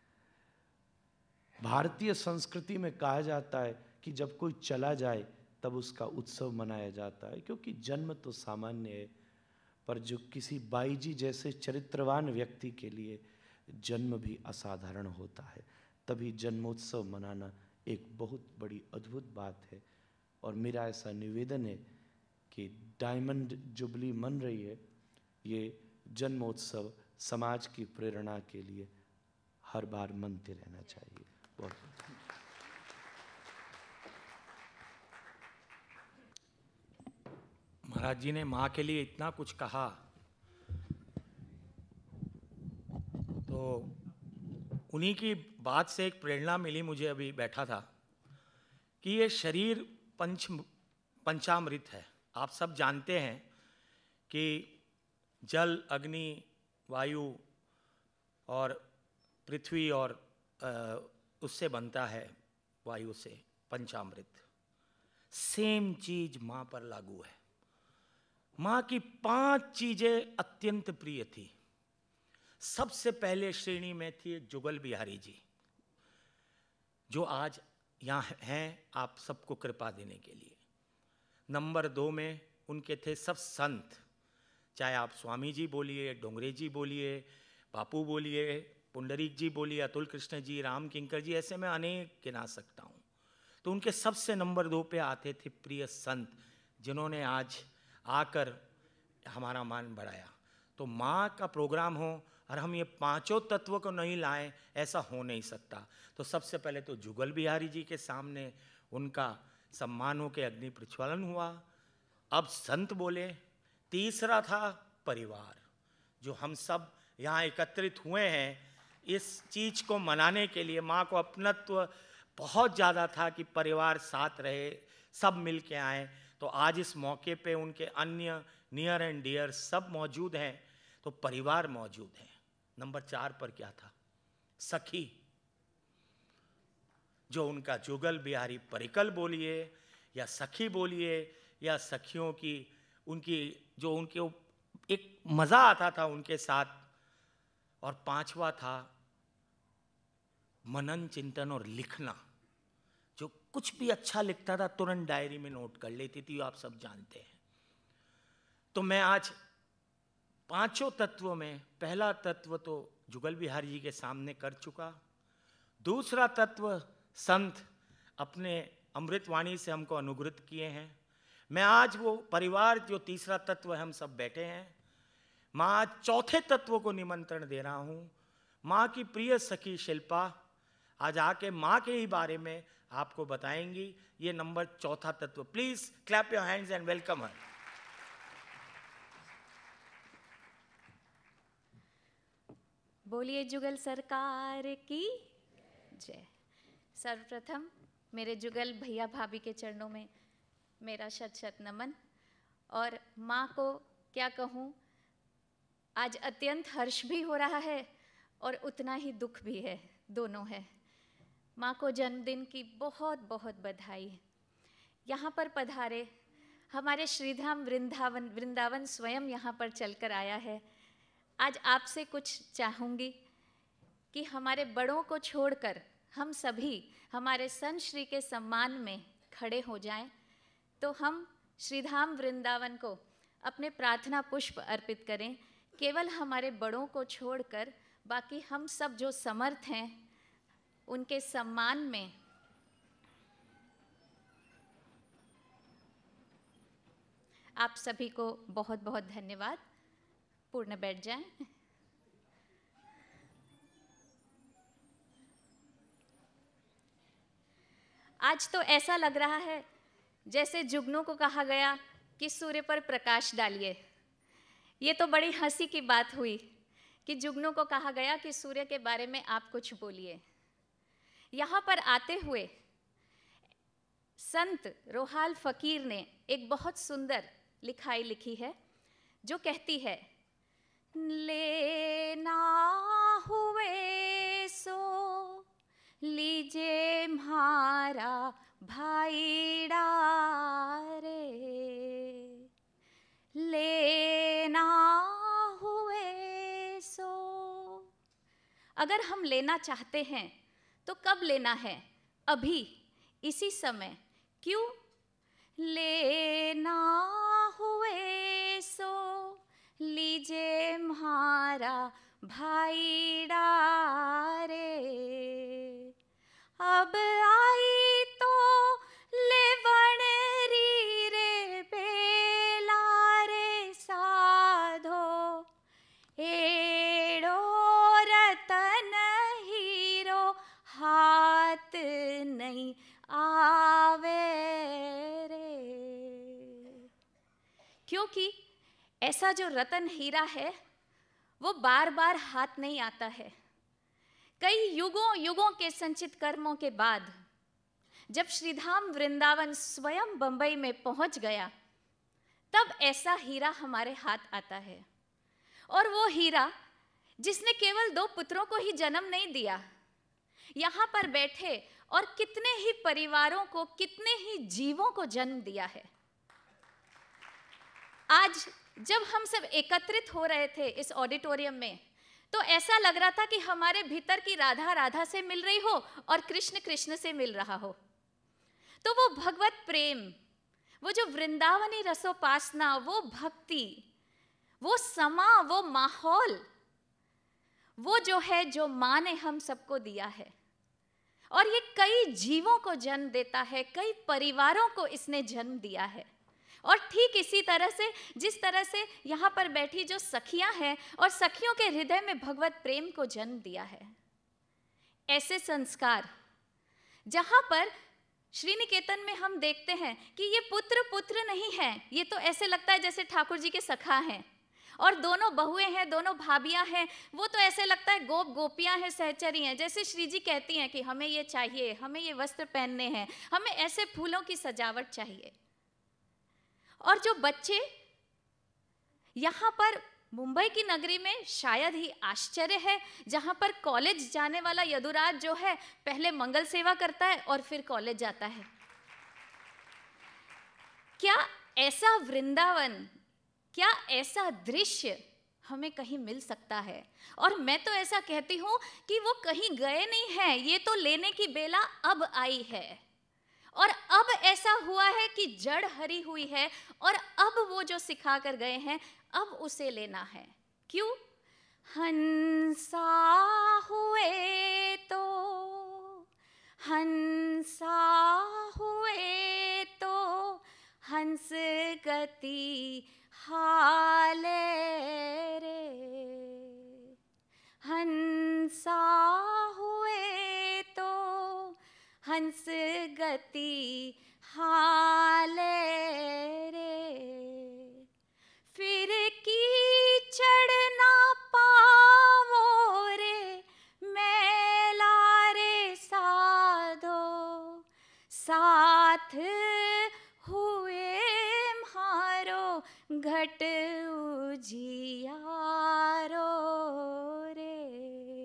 भारतीय संस्कृति में कहा जाता है कि जब कोई चला जाए तब उसका उत्सव मनाया जाता है, क्योंकि जन्म तो सामान्य है, पर जो किसी बाई जी जैसे चरित्रवान व्यक्ति के लिए जन्म भी असाधारण होता है, तभी जन्मोत्सव मनाना एक बहुत बड़ी अद्भुत बात है। और मेरा ऐसा निवेदन है कि डायमंड जुबली मन रही है, ये जन्मोत्सव समाज की प्रेरणा के लिए हर बार मनते रहना चाहिए। बहुत महाराज जी ने माँ के लिए इतना कुछ कहा, तो उन्हीं की बात से एक प्रेरणा मिली मुझे। अभी बैठा था कि ये शरीर पंच पंचामृत है। आप सब जानते हैं कि जल, अग्नि, वायु और पृथ्वी और आ, उससे बनता है, वायु से पंचामृत। सेम चीज माँ पर लागू है। माँ की पांच चीजें अत्यंत प्रिय थी। सबसे पहले श्रेणी में थी जुगल बिहारी जी, जो आज यहाँ हैं आप सबको कृपा देने के लिए। नंबर दो में उनके थे सब संत, चाहे आप स्वामी जी बोलिए, डोंगरे जी बोलिए, बापू बोलिए, पुंडरीक जी बोलिए, अतुल कृष्ण जी, राम किंकर जी, ऐसे मैं अनेक गिना सकता हूँ। तो उनके सबसे नंबर दो पे आते थे प्रिय संत, जिन्होंने आज आकर हमारा मान बढ़ाया। तो माँ का प्रोग्राम हो, और हम ये पांचों तत्वों को नहीं लाएं, ऐसा हो नहीं सकता। तो सबसे पहले तो जुगल बिहारी जी के सामने उनका सम्मानों के अग्नि प्रज्वलन हुआ। अब संत बोले। तीसरा था परिवार, जो हम सब यहाँ एकत्रित हुए हैं इस चीज को मनाने के लिए। माँ को अपनत्व बहुत ज़्यादा था कि परिवार साथ रहे, सब मिल के आए। तो आज इस मौके पे उनके अन्य नियर एंड डियर सब मौजूद हैं, तो परिवार मौजूद है। नंबर चार पर क्या था? सखी, जो उनका जुगल बिहारी परिकल बोलिए या सखी बोलिए या सखियों की उनकी जो उनके एक मजा आता था उनके साथ। और पांचवा था मनन चिंतन और लिखना, जो कुछ भी अच्छा लिखता था तुरंत डायरी में नोट कर लेती थी, आप सब जानते हैं। तो मैं आज पांचों तत्वों में पहला तत्व तो जुगल बिहारी जी के सामने कर चुका। दूसरा तत्व संत अपने अमृतवाणी से हमको अनुग्रहित किए हैं। मैं आज वो परिवार जो तीसरा तत्व है, हम सब बैठे हैं। माँ आज चौथे तत्व को निमंत्रण दे रहा हूँ। माँ की प्रिय सखी शिल्पा आज आके माँ के ही बारे में आपको बताएंगी। ये नंबर चौथा तत्व। Please clap your hands and welcome her. बोलिए जुगल सरकार की जय। सर्वप्रथम मेरे जुगल भैया भाभी के चरणों में मेरा शत शत नमन। और माँ को क्या कहूँ, आज अत्यंत हर्ष भी हो रहा है और उतना ही दुख भी है, दोनों है। माँ को जन्मदिन की बहुत बहुत बधाई। यहाँ पर पधारे हमारे श्रीधाम वृंदावन वृंदावन स्वयं यहाँ पर चलकर आया है। आज आपसे कुछ चाहूँगी कि हमारे बड़ों को छोड़कर हम सभी हमारे संत श्री के सम्मान में खड़े हो जाएं। तो हम श्रीधाम वृंदावन को अपने प्रार्थना पुष्प अर्पित करें। केवल हमारे बड़ों को छोड़कर बाकी हम सब जो समर्थ हैं उनके सम्मान में आप सभी को बहुत बहुत धन्यवाद। पूर्ण बैठ जाएं। आज तो ऐसा लग रहा है जैसे जुगनू को कहा गया कि सूर्य पर प्रकाश डालिए। ये तो बड़ी हंसी की बात हुई कि जुगनू को कहा गया कि सूर्य के बारे में आप कुछ बोलिए। यहाँ पर आते हुए संत रोहाल फकीर ने एक बहुत सुंदर लिखाई लिखी है जो कहती है, लेना हुए सो लीजे म्हारा भाईड़ा रे, लेना हुए सो। अगर हम लेना चाहते हैं तो कब लेना है? अभी, इसी समय। क्यों? लेना हुए सो लीजे म्हारा भाईड़ा रे, अब आई तो लेवण री रे बेला रे साधो, एड़ो रतन हीरो हाथ नहीं आवे रे। क्योंकि ऐसा जो रतन हीरा है वो बार बार हाथ नहीं आता है। कई युगों युगों के संचित कर्मों के बाद जब श्रीधाम वृंदावन स्वयं बंबई में पहुंच गया, तब ऐसा हीरा हमारे हाथ आता है। और वो हीरा जिसने केवल दो पुत्रों को ही जन्म नहीं दिया, यहाँ पर बैठे और कितने ही परिवारों को, कितने ही जीवों को जन्म दिया है। आज जब हम सब एकत्रित हो रहे थे इस ऑडिटोरियम में, तो ऐसा लग रहा था कि हमारे भीतर की राधा राधा से मिल रही हो और कृष्ण कृष्ण से मिल रहा हो। तो वो भगवत प्रेम, वो जो वृंदावनी रसोपासना, वो भक्ति, वो समा, वो माहौल, वो जो है जो माँ ने हम सबको दिया है। और ये कई जीवों को जन्म देता है, कई परिवारों को इसने जन्म दिया है। और ठीक इसी तरह से जिस तरह से यहाँ पर बैठी जो सखियां हैं और सखियों के हृदय में भगवत प्रेम को जन्म दिया है, ऐसे संस्कार जहाँ पर श्री निकेतन में हम देखते हैं कि ये पुत्र पुत्र नहीं है, ये तो ऐसे लगता है जैसे ठाकुर जी के सखा हैं, और दोनों बहुएं हैं, दोनों भाभियां हैं, वो तो ऐसे लगता है गोप गोपियां हैं, सहचरी हैं। जैसे श्री जी कहती हैं कि हमें ये चाहिए, हमें ये वस्त्र पहनने हैं, हमें ऐसे फूलों की सजावट चाहिए। और जो बच्चे यहाँ पर मुंबई की नगरी में शायद ही आश्चर्य है, जहाँ पर कॉलेज जाने वाला यदुराज जो है पहले मंगल सेवा करता है और फिर कॉलेज जाता है। क्या ऐसा वृंदावन, क्या ऐसा दृश्य हमें कहीं मिल सकता है? और मैं तो ऐसा कहती हूँ कि वो कहीं गए नहीं हैं, ये तो लेने की बेला अब आई है। और अब ऐसा हुआ है कि जड़ हरी हुई है और अब वो जो सिखा कर गए हैं अब उसे लेना है। क्यों? हंसा हुए तो हंसा हुए तो हंस गति हाले रे, हंसा हुए तो हंस गति हाले रे, फिर कीचड़ ना पावो रे मैला रे साधो, साथ हुए म्हारो घट उजियारो रे।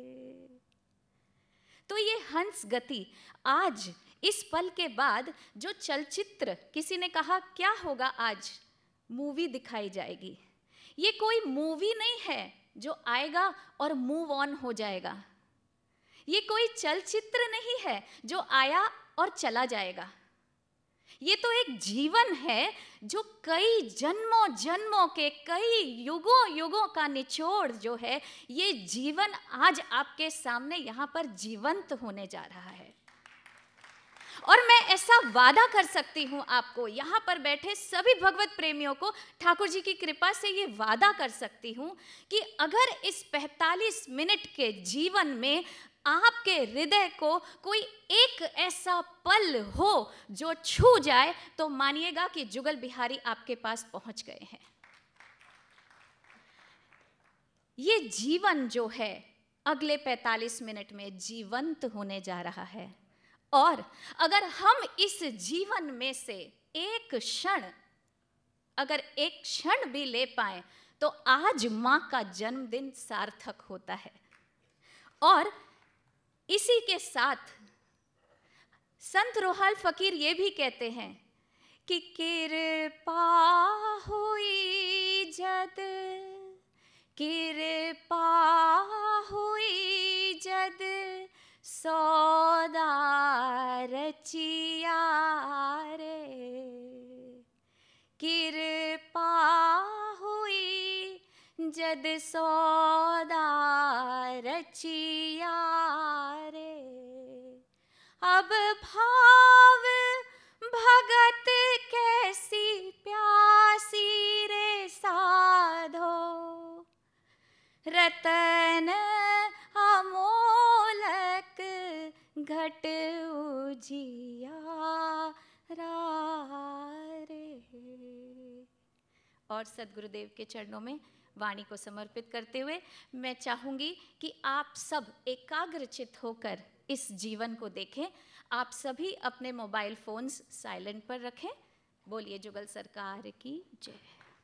तो ये हंस गति आज इस पल के बाद जो चलचित्र, किसी ने कहा क्या होगा आज, मूवी दिखाई जाएगी। ये कोई मूवी नहीं है जो आएगा और मूव ऑन हो जाएगा। ये कोई चलचित्र नहीं है जो आया और चला जाएगा। ये तो एक जीवन है जो कई जन्मों जन्मों के, कई युगों युगों का निचोड़ जो है, ये जीवन आज आपके सामने यहाँ पर जीवंत होने जा रहा है। और मैं ऐसा वादा कर सकती हूँ आपको, यहाँ पर बैठे सभी भगवत प्रेमियों को ठाकुर जी की कृपा से ये वादा कर सकती हूँ कि अगर इस पैंतालीस मिनट के जीवन में आपके हृदय को कोई एक ऐसा पल हो जो छू जाए, तो मानिएगा कि जुगल बिहारी आपके पास पहुंच गए हैं। ये जीवन जो है अगले पैंतालीस मिनट में जीवंत होने जा रहा है। और अगर हम इस जीवन में से एक क्षण, अगर एक क्षण भी ले पाए, तो आज मां का जन्मदिन सार्थक होता है। और इसी के साथ संत रोहाल फकीर ये भी कहते हैं कि कृपा हुई जद, कृपा हुई जद सौदा रचिया रे, कृपा हुई जद सौदा रचिया रे, अब भाव भगत कैसी प्यासी रे साधो, रतन अमोलक घट उजियारा रे। और सद्गुरुदेव के चरणों में वाणी को समर्पित करते हुए मैं चाहूंगी कि आप सब एकाग्रचित होकर इस जीवन को देखें। आप सभी अपने मोबाइल फोन्स साइलेंट पर रखें। बोलिए जुगल सरकार की जय।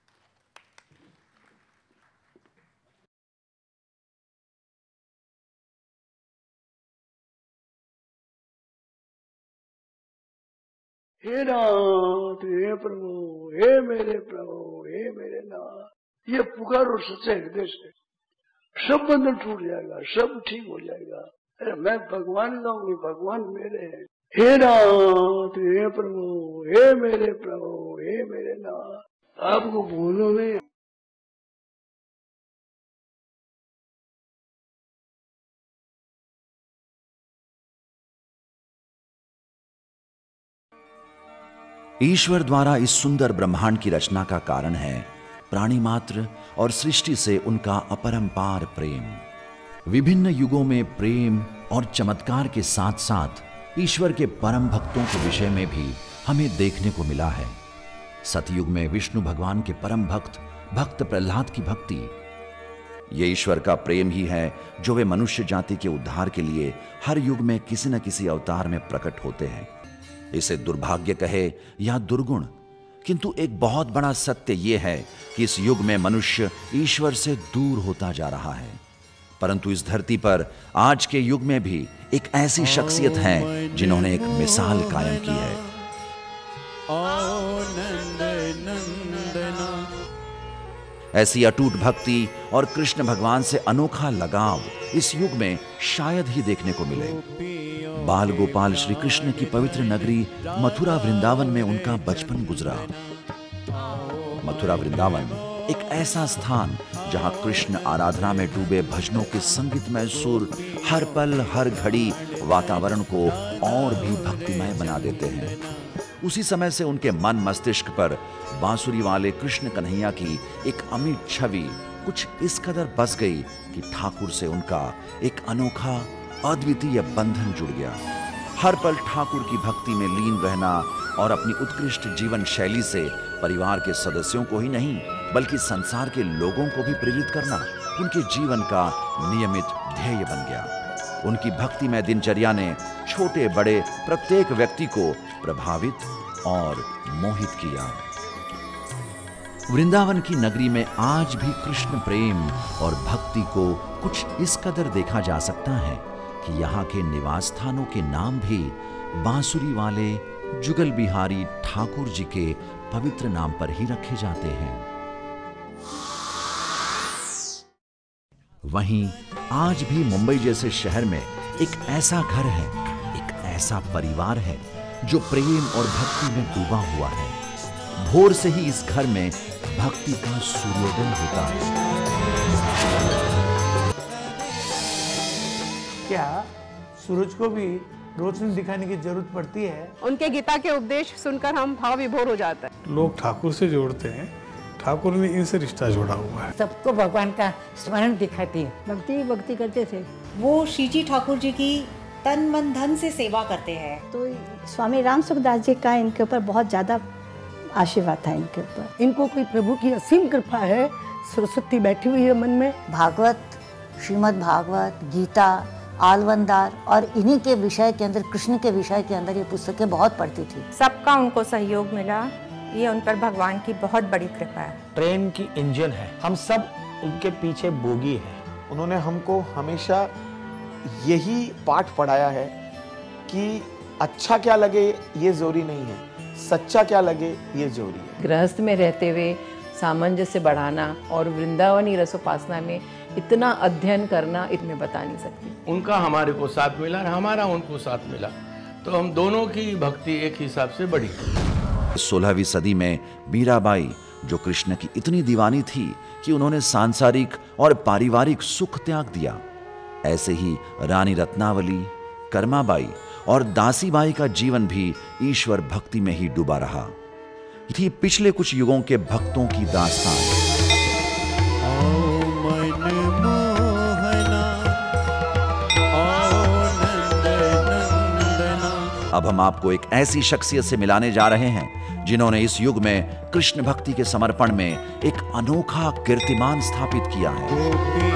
हे नाथ, हे प्रभु, हे मेरे प्रभु, हे मेरे नाथ, ये पुकारो सच्चे हृदय से, सब बंधन टूट जाएगा, सब ठीक हो जाएगा। अरे मैं भगवान का हूँ, भगवान मेरे हैं। हे नाथ, हे प्रभु, हे मेरे प्रभु, हे मेरे नाथ, आपको भूलो नहीं। ईश्वर द्वारा इस सुंदर ब्रह्मांड की रचना का कारण है प्राणी मात्र और सृष्टि से उनका अपरंपार प्रेम। विभिन्न युगों में प्रेम और चमत्कार के साथ साथ ईश्वर के परम भक्तों के विषय में भी हमें देखने को मिला है। सतयुग में विष्णु भगवान के परम भक्त भक्त प्रहलाद की भक्ति, ये ईश्वर का प्रेम ही है जो वे मनुष्य जाति के उद्धार के लिए हर युग में किसी न किसी अवतार में प्रकट होते हैं। इसे दुर्भाग्य कहे या दुर्गुण, किंतु एक बहुत बड़ा सत्य यह है कि इस युग में मनुष्य ईश्वर से दूर होता जा रहा है। परंतु इस धरती पर आज के युग में भी एक ऐसी शख्सियत है जिन्होंने एक मिसाल कायम की है। ऐसी अटूट भक्ति और कृष्ण भगवान से अनोखा लगाव इस युग में शायद ही देखने को मिले। बाल गोपाल श्री कृष्ण की पवित्र नगरी मथुरा वृंदावन में उनका बचपन गुजरा। मथुरा वृंदावन एक ऐसा स्थान जहां कृष्ण आराधना में डूबे भजनों के संगीतमय सुर हर पल हर घड़ी वातावरण को और भी भक्तिमय बना देते हैं। उसी समय से उनके मन मस्तिष्क पर बांसुरी वाले कृष्ण कन्हैया की एक अमिट छवि कुछ इस कदर बस गई कि ठाकुर से उनका एक अनोखा अद्वितीय बंधन जुड़ गया। हर पल ठाकुर की भक्ति में लीन रहना और अपनी उत्कृष्ट जीवन शैली से परिवार के सदस्यों को ही नहीं बल्कि संसार के लोगों को भी प्रेरित करना उनके जीवन का नियमित ध्येय बन गया। उनकी भक्तिमय दिनचर्या ने छोटे बड़े प्रत्येक व्यक्ति को प्रभावित और मोहित किया। वृंदावन की नगरी में आज भी कृष्ण प्रेम और भक्ति को कुछ इस कदर देखा जा सकता है कि यहाँ के निवास स्थानों के नाम भी बांसुरी वाले जुगल बिहारी ठाकुर जी के पवित्र नाम पर ही रखे जाते हैं। वहीं आज भी मुंबई जैसे शहर में एक ऐसा घर है, एक ऐसा परिवार है जो प्रेम और भक्ति में डूबा हुआ है। भोर से ही इस घर में भक्ति का सूर्योदय होता है। क्या सूरज को भी रोशनी दिखाने की जरूरत पड़ती है? उनके गीता के उपदेश सुनकर हम भाव विभोर हो जाते हैं। लोग ठाकुर से जोड़ते हैं, ठाकुर ने इनसे रिश्ता जोड़ा हुआ है। सबको भगवान का स्मरण दिखाती है। भक्ति भक्ति करते थे वो श्री जी ठाकुर जी की तन मन धन से सेवा करते हैं। तो स्वामी राम सुखदास जी का इनके ऊपर बहुत ज्यादा आशीर्वाद था। इनके ऊपर इनको कोई प्रभु की असीम कृपा है, सरस्वती बैठी हुई है मन में। भागवत, श्रीमद् भागवत, गीता, आलवंदार और इन्हीं के विषय के अंदर, कृष्ण के विषय के अंदर ये पुस्तकें बहुत पढ़ती थी। सबका उनको सहयोग मिला, ये उन पर भगवान की बहुत बड़ी कृपा है। प्रेम की इंजन है, हम सब उनके पीछे बोगी है। उन्होंने हमको हमेशा यही पाठ पढ़ाया है कि अच्छा क्या लगे ये जरूरी नहीं है, सच्चा क्या लगे ये जरूरी है। गृहस्थ में रहते हुए सामंजस्य बढ़ाना और वृंदावनी रसोपासना में इतना अध्ययन करना, इतने बता नहीं सकती। उनका हमारे को साथ मिला और हमारा उनको साथ मिला, तो हम दोनों की भक्ति एक हिसाब से बढ़ी। सोलहवीं सदी में मीराबाई जो कृष्ण की इतनी दीवानी थी कि उन्होंने सांसारिक और पारिवारिक सुख त्याग दिया, ऐसे ही रानी रत्नावली, कर्माबाई और दासीबाई का जीवन भी ईश्वर भक्ति में ही डूबा रहा। थी पिछले कुछ युगों के भक्तों की दास्तान। अब हम आपको एक ऐसी शख्सियत से मिलाने जा रहे हैं जिन्होंने इस युग में कृष्ण भक्ति के समर्पण में एक अनोखा कीर्तिमान स्थापित किया है।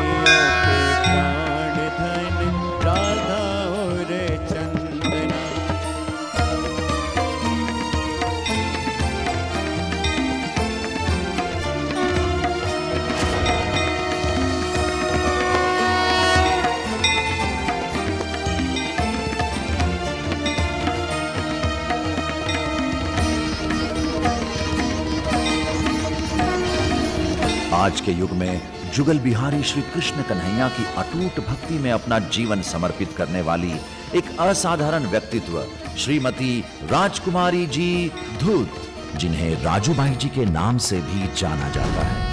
आज के युग में जुगल बिहारी श्री कृष्ण कन्हैया की अटूट भक्ति में अपना जीवन समर्पित करने वाली एक असाधारण व्यक्तित्व श्रीमती राजकुमारी जी धूत, जिन्हें राजूबाई जी के नाम से भी जाना जाता है।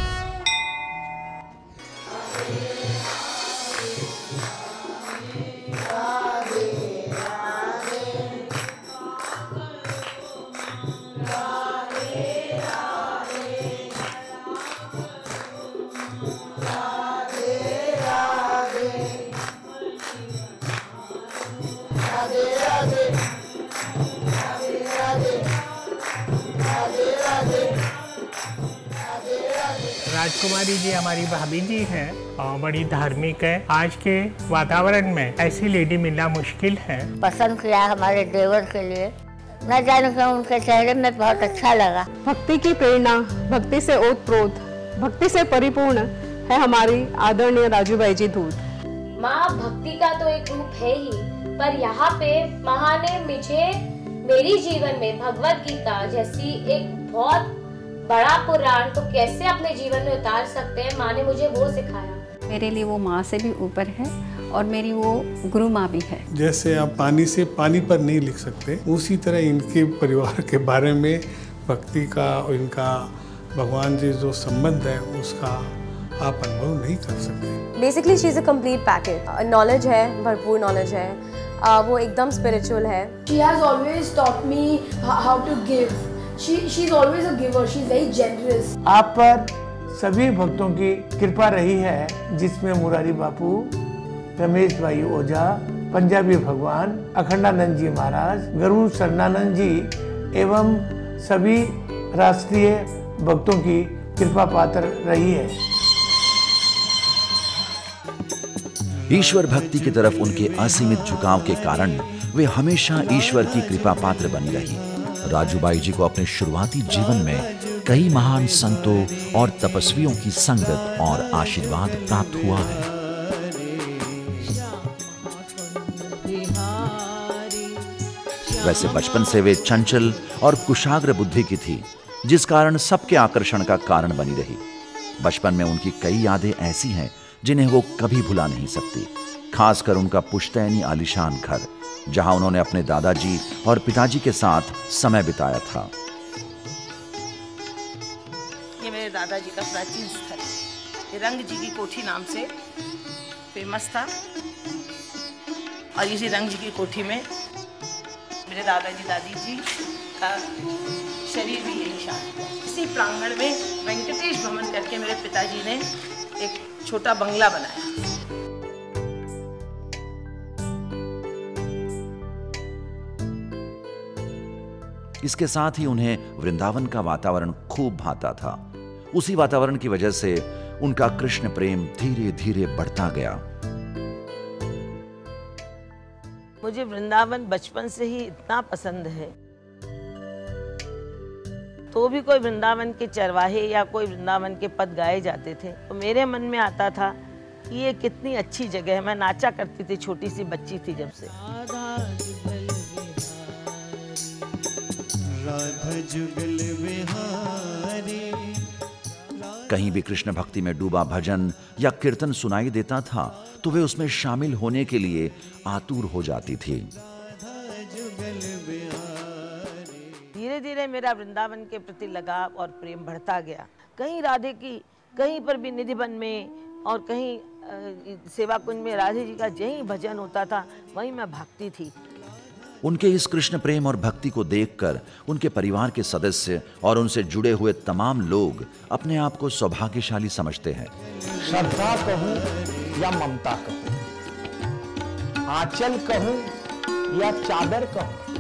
राधे राधे राजकुमारी जी हमारी भाभी जी हैं और बड़ी धार्मिक है। आज के वातावरण में ऐसी लेडी मिलना मुश्किल है। पसंद किया हमारे देवर के लिए, न जाने क्यों उनके चेहरे में बहुत अच्छा लगा। भक्ति की प्रेरणा, भक्ति से ओतप्रोत, भक्ति से परिपूर्ण है हमारी आदरणीय राजूबाई जी धूत। माँ भक्ति का तो एक रूप है ही, पर यहाँ पे माँ ने मुझे मेरी जीवन में भगवत गीता जैसी एक बहुत बड़ा पुराण तो कैसे अपने जीवन में उतार सकते हैं, माँ ने मुझे वो सिखाया। मेरे लिए वो माँ से भी ऊपर है और मेरी वो गुरु माँ भी है। जैसे आप पानी से पानी पर नहीं लिख सकते, उसी तरह इनके परिवार के बारे में भक्ति का और इनका भगवान से जो संबंध है उसका आप अनुभव नहीं कर सकते। Basically she is a complete package. Knowledge है, भरपूर नॉलेज है, uh, वो एकदम स्पिरिचुअल है। She has always taught me how to give. She she is always a giver. She is very generous. आप पर सभी भक्तों की कृपा रही है, जिसमें मुरारी बापू, रमेश भाई ओझा, पंजाबी भगवान, अखंडानंद जी महाराज, गुरु शरणानंद जी एवं सभी राष्ट्रीय भक्तों की कृपा पात्र रही है। ईश्वर भक्ति की तरफ उनके असीमित झुकाव के कारण वे हमेशा ईश्वर की कृपा पात्र बनी रही। राजूबाई जी को अपने शुरुआती जीवन में कई महान संतों और तपस्वियों की संगत और आशीर्वाद प्राप्त हुआ है। वैसे बचपन से वे चंचल और कुशाग्र बुद्धि की थी, जिस कारण सबके आकर्षण का कारण बनी रही। बचपन में उनकी कई यादें ऐसी हैं जिन्हें वो कभी भुला नहीं सकती, खासकर उनका पुश्तैनी आलीशान घर, जहां उन्होंने अपने दादाजी और पिताजी के साथ समय बिताया था। ये मेरे दादाजी का प्राचीन स्थल, ये रंग जी की कोठी नाम से फेमस था और इसी रंग जी की कोठी में मेरे दादाजी दादी जी का शरीर भी यही शांत। इसी प्रांगण में वेंकटेश भवन करके मेरे पिताजी ने एक छोटा बंगला बनाया। इसके साथ ही उन्हें वृंदावन का वातावरण खूब भाता था। उसी वातावरण की वजह से उनका कृष्ण प्रेम धीरे धीरे बढ़ता गया। मुझे वृंदावन बचपन से ही इतना पसंद है, तो भी कोई वृंदावन के चरवाहे या कोई वृंदावन के पद गाए जाते थे तो मेरे मन में आता था कि ये कितनी अच्छी जगह है। मैं नाचा करती थी, छोटी सी बच्ची थी जब से। कहीं भी कृष्ण भक्ति में डूबा भजन या कीर्तन सुनाई देता था तो वे उसमें शामिल होने के लिए आतुर हो जाती थी। धीरे धीरे मेरा वृंदावन के प्रति लगाव और प्रेम बढ़ता गया। कहीं राधे की, कहीं पर भी निधिवन में और कहीं सेवा कुंज में राधे जी का जहीं भजन होता था वहीं मैं भागती थी। उनके इस कृष्ण प्रेम और भक्ति को देखकर उनके परिवार के सदस्य और उनसे जुड़े हुए तमाम लोग अपने आप को सौभाग्यशाली समझते हैं। श्रद्धा कहूं या ममता कहूं, आंचल कहूं या चादर कहूं,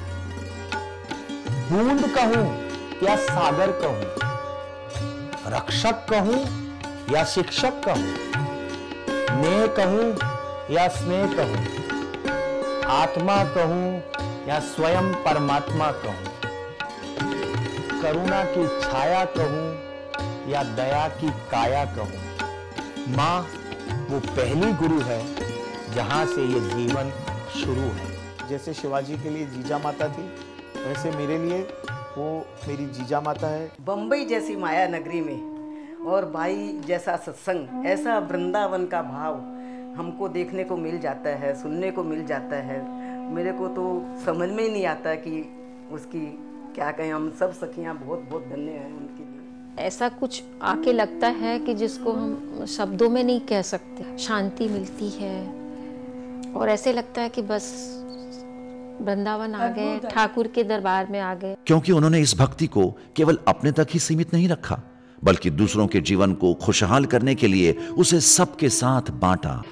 बूंद कहूं या सागर कहूं, रक्षक कहूं या शिक्षक कहूं, नेह कहूं या स्नेह कहूं, आत्मा कहूं या स्वयं परमात्मा कहूं, करुणा की छाया कहूं या दया की काया कहूं, माँ वो पहली गुरु है जहां से ये जीवन शुरू है। जैसे शिवाजी के लिए जीजा माता थी, वैसे मेरे लिए वो मेरी जीजा माता है। बम्बई जैसी माया नगरी में और भाई जैसा सत्संग, ऐसा वृंदावन का भाव हमको देखने को मिल जाता है, सुनने को मिल जाता है। मेरे को तो समझ में ही नहीं आता कि उसकी क्या कहें। हम सब सखियाँ बहुत बहुत धन्य हैं उनके लिए। ऐसा कुछ आके लगता है कि जिसको हम शब्दों में नहीं कह सकते। शांति मिलती है और ऐसे लगता है कि बस वृंदावन आ गए, ठाकुर के दरबार में आ गए। क्योंकि उन्होंने इस भक्ति को केवल अपने तक ही सीमित नहीं रखा, बल्कि दूसरों के जीवन को खुशहाल करने के लिए उसे सबके साथ बांटा।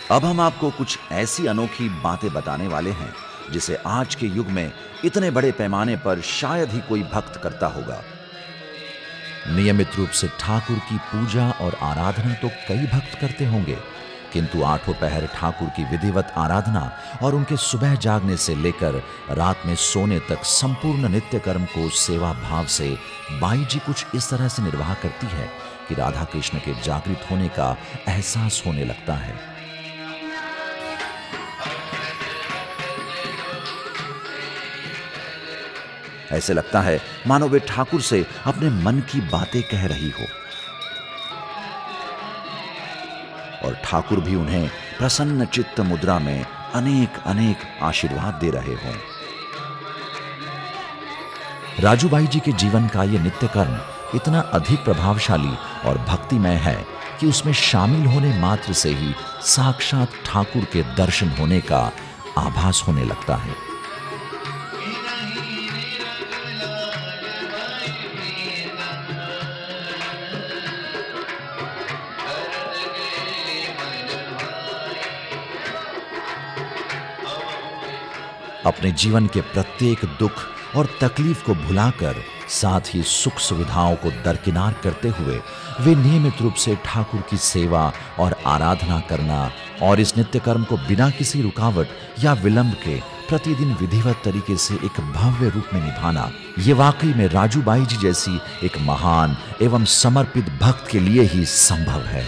अब हम आपको कुछ ऐसी अनोखी बातें बताने वाले हैं जिसे आज के युग में इतने बड़े पैमाने पर शायद ही कोई भक्त करता होगा। नियमित रूप से ठाकुर की पूजा और आराधना तो कई भक्त करते होंगे, किंतु आठों पहर ठाकुर की विधिवत आराधना और उनके सुबह जागने से लेकर रात में सोने तक संपूर्ण नित्य कर्म को सेवा भाव से बाई जी कुछ इस तरह से निर्वाह करती है कि राधा कृष्ण के जागृत होने का एहसास होने लगता है। ऐसे लगता है मानो वे ठाकुर से अपने मन की बातें कह रही हो और ठाकुर भी उन्हें प्रसन्न चित्त मुद्रा में अनेक अनेक आशीर्वाद दे रहे हों। राजूबाई जी के जीवन का यह नित्य कर्म इतना अधिक प्रभावशाली और भक्तिमय है कि उसमें शामिल होने मात्र से ही साक्षात ठाकुर के दर्शन होने का आभास होने लगता है। अपने जीवन के प्रत्येक दुख और तकलीफ को भुलाकर साथ ही सुख सुविधाओं को दरकिनार करते हुए वे नियमित रूप से ठाकुर की सेवा और आराधना करना और इस नित्य कर्म को बिना किसी रुकावट या विलंब के प्रतिदिन विधिवत तरीके से एक भव्य रूप में निभाना, ये वाकई में राजूबाई जी जैसी एक महान एवं समर्पित भक्त के लिए ही संभव है।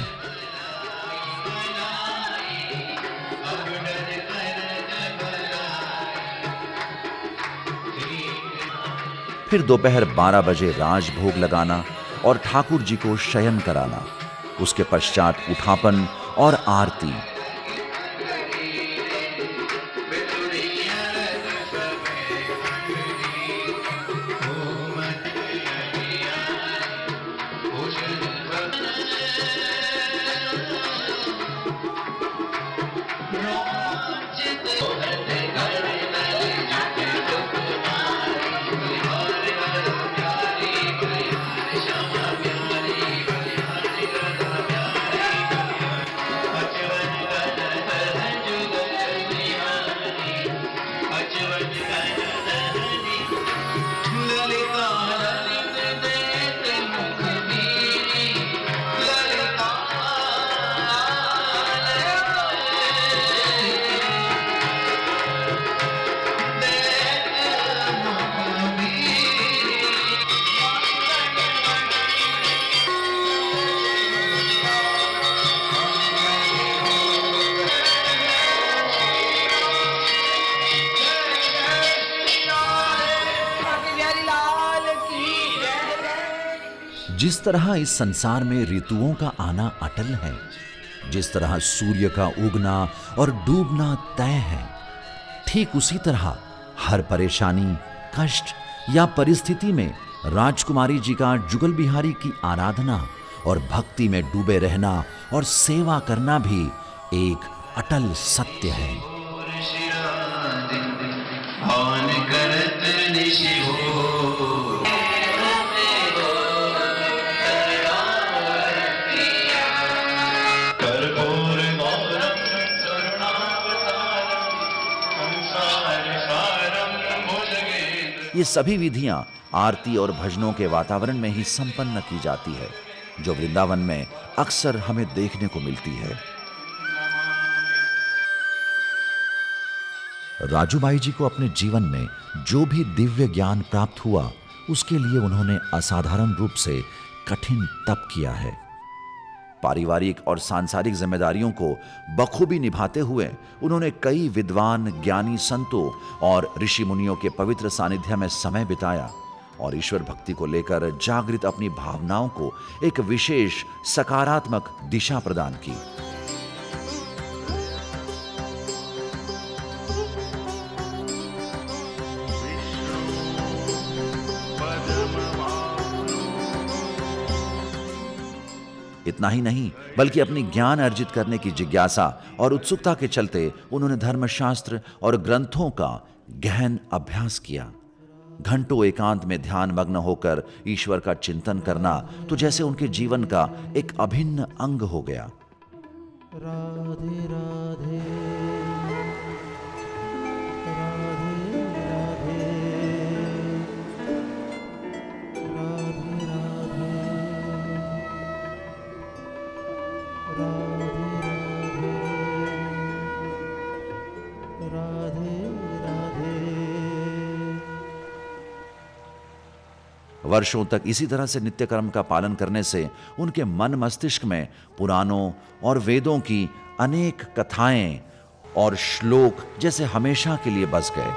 फिर दोपहर बारह बजे राजभोग लगाना और ठाकुर जी को शयन कराना, उसके पश्चात उठापन और आरती। जिस तरह इस संसार में ऋतुओं का आना अटल है, जिस तरह सूर्य का उगना और डूबना तय है, ठीक उसी तरह हर परेशानी, कष्ट या परिस्थिति में राजकुमारी जी का जुगल बिहारी की आराधना और भक्ति में डूबे रहना और सेवा करना भी एक अटल सत्य है। ये सभी विधियां आरती और भजनों के वातावरण में ही संपन्न की जाती है, जो वृंदावन में अक्सर हमें देखने को मिलती है। राजूबाई जी को अपने जीवन में जो भी दिव्य ज्ञान प्राप्त हुआ, उसके लिए उन्होंने असाधारण रूप से कठिन तप किया है। पारिवारिक और सांसारिक जिम्मेदारियों को बखूबी निभाते हुए उन्होंने कई विद्वान, ज्ञानी संतों और ऋषि मुनियों के पवित्र सानिध्य में समय बिताया और ईश्वर भक्ति को लेकर जागृत अपनी भावनाओं को एक विशेष सकारात्मक दिशा प्रदान की। इतना ही नहीं, बल्कि अपनी ज्ञान अर्जित करने की जिज्ञासा और उत्सुकता के चलते उन्होंने धर्मशास्त्र और ग्रंथों का गहन अभ्यास किया। घंटों एकांत में ध्यान मग्न होकर ईश्वर का चिंतन करना तो जैसे उनके जीवन का एक अभिन्न अंग हो गया। राधे राधे राधे राधे राधे राधे राधे राधे राधे। वर्षों तक इसी तरह से नित्य कर्म का पालन करने से उनके मन मस्तिष्क में पुराणों और वेदों की अनेक कथाएं और श्लोक जैसे हमेशा के लिए बस गए।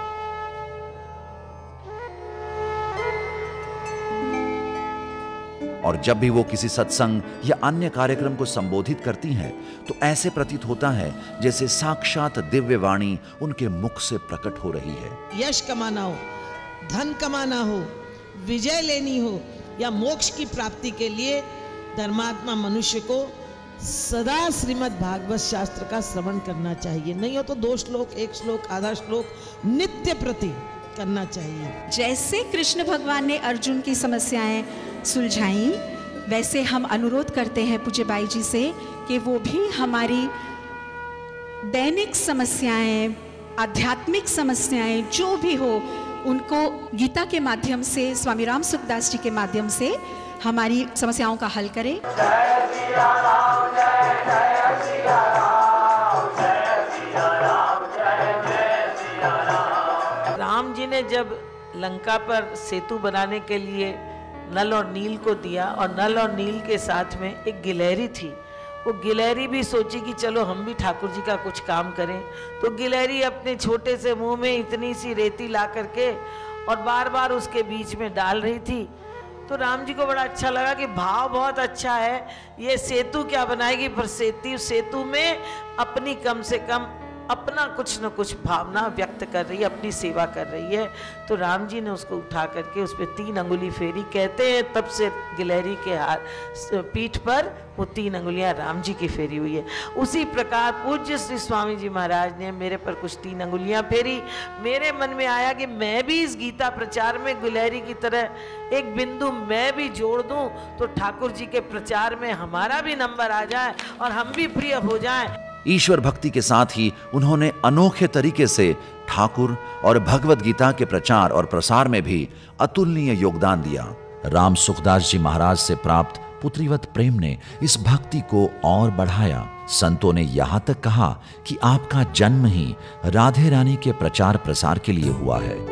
और जब भी वो किसी सत्संग या अन्य कार्यक्रम को संबोधित करती हैं तो ऐसे प्रतीत होता है जैसे साक्षात दिव्य वाणी उनके मुख से प्रकट हो रही है। यश कमाना हो, धन कमाना हो, विजय लेनी हो या मोक्ष की प्राप्ति के लिए धर्मात्मा मनुष्य को सदा श्रीमद् भागवत शास्त्र का श्रवण करना चाहिए। नहीं हो तो दो श्लोक, एक श्लोक, आधा श्लोक नित्य प्रति करना चाहिए। जैसे कृष्ण भगवान ने अर्जुन की समस्याएं सुलझाई, वैसे हम अनुरोध करते हैं पूज्य बाई जी से कि वो भी हमारी दैनिक समस्याएं, आध्यात्मिक समस्याएं जो भी हो, उनको गीता के माध्यम से, स्वामी राम सुखदास जी के माध्यम से हमारी समस्याओं का हल करें। राम जी ने जब लंका पर सेतु बनाने के लिए नल और नील को दिया और नल और नील के साथ में एक गिलहरी थी, वो गिलहरी भी सोची कि चलो हम भी ठाकुर जी का कुछ काम करें। तो गिलहरी अपने छोटे से मुंह में इतनी सी रेती ला करके और बार बार उसके बीच में डाल रही थी। तो राम जी को बड़ा अच्छा लगा कि भाव बहुत अच्छा है, ये सेतु क्या बनाएगी, पर सेतु सेतु में अपनी कम से कम अपना कुछ न कुछ भावना व्यक्त कर रही है, अपनी सेवा कर रही है। तो राम जी ने उसको उठा करके उस पर तीन अंगुली फेरी। कहते हैं तब से गिलहरी के हाथ पीठ पर वो तीन अंगुलियां राम जी की फेरी हुई है। उसी प्रकार पूज्य श्री स्वामी जी महाराज ने मेरे पर कुछ तीन अंगुलियां फेरी। मेरे मन में आया कि मैं भी इस गीता प्रचार में गिलहरी की तरह एक बिंदु मैं भी जोड़ दूं तो ठाकुर जी के प्रचार में हमारा भी नंबर आ जाए और हम भी प्रिय हो जाएं। ईश्वर भक्ति के साथ ही उन्होंने अनोखे तरीके से ठाकुर और भगवत गीता के प्रचार और प्रसार में भी अतुलनीय योगदान दिया। राम सुखदास जी महाराज से प्राप्त पुत्रीवत प्रेम ने इस भक्ति को और बढ़ाया। संतों ने यहाँ तक कहा कि आपका जन्म ही राधे रानी के प्रचार प्रसार के लिए हुआ है।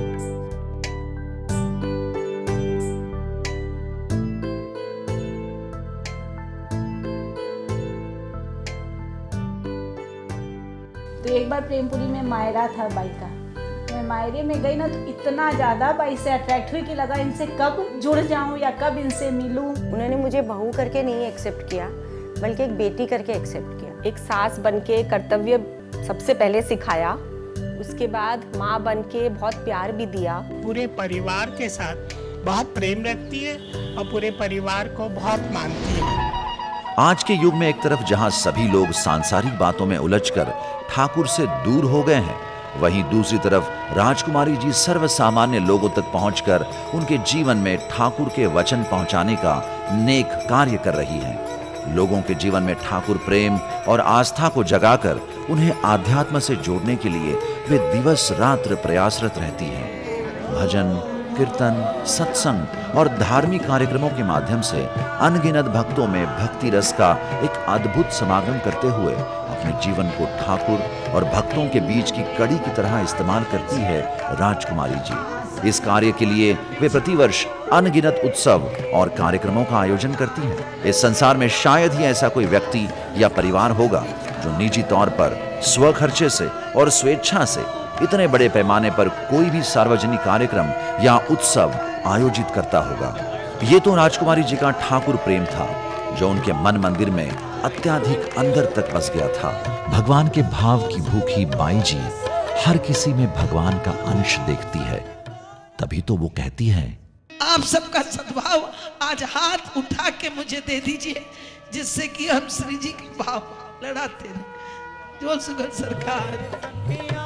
तो एक बार प्रेमपुरी में मायरा था बाई का, मैं मायरे में गई ना तो इतना ज़्यादा बाई से अट्रैक्ट हुई कि लगा इनसे कब जुड़ जाऊं या कब इनसे मिलूं। उन्होंने मुझे बहू करके नहीं एक्सेप्ट किया, बल्कि एक बेटी करके एक्सेप्ट किया। एक सास बनके कर्तव्य सबसे पहले सिखाया, उसके बाद माँ बनके बहुत प्यार भी दिया। पूरे परिवार के साथ बहुत प्रेम रखती है और पूरे परिवार को बहुत मानती है। आज के युग में एक तरफ जहां सभी लोग सांसारिक बातों में उलझकर ठाकुर से दूर हो गए हैं, वहीं दूसरी तरफ राजकुमारी जी सर्वसामान्य लोगों तक पहुंचकर उनके जीवन में ठाकुर के वचन पहुंचाने का नेक कार्य कर रही हैं। लोगों के जीवन में ठाकुर प्रेम और आस्था को जगाकर उन्हें आध्यात्म से जोड़ने के लिए वे दिवस रात्र प्रयासरत रहती हैं। भजन, कीर्तन, सत्संग और धार्मिक कार्यक्रमों के माध्यम से अनगिनत भक्तों में भक्ति रस का एक अद्भुत समागम करते हुए अपने जीवन को ठाकुर और भक्तों के बीच की कड़ी की तरह इस्तेमाल करती है राजकुमारी जी। इस कार्य के लिए वे प्रतिवर्ष अनगिनत उत्सव और कार्यक्रमों का आयोजन करती हैं। इस संसार में शायद ही ऐसा कोई व्यक्ति या परिवार होगा जो निजी तौर पर स्वखर्चे से और स्वेच्छा से इतने बड़े पैमाने पर कोई भी सार्वजनिक कार्यक्रम या उत्सव आयोजित करता होगा। ये तो राजकुमारी जी का ठाकुर प्रेम था जो उनके मन मंदिर में अत्याधिक अंदर तक बस गया था। भगवान के भाव की भूखी बाई जी हर किसी में भगवान का अंश देखती है, तभी तो वो कहती है, आप सबका सद्भाव आज हाथ उठा के मुझे दे दीजिए, जिससे कि हम श्री जी के भाव लड़ाते रहे। जो सुगत सरकार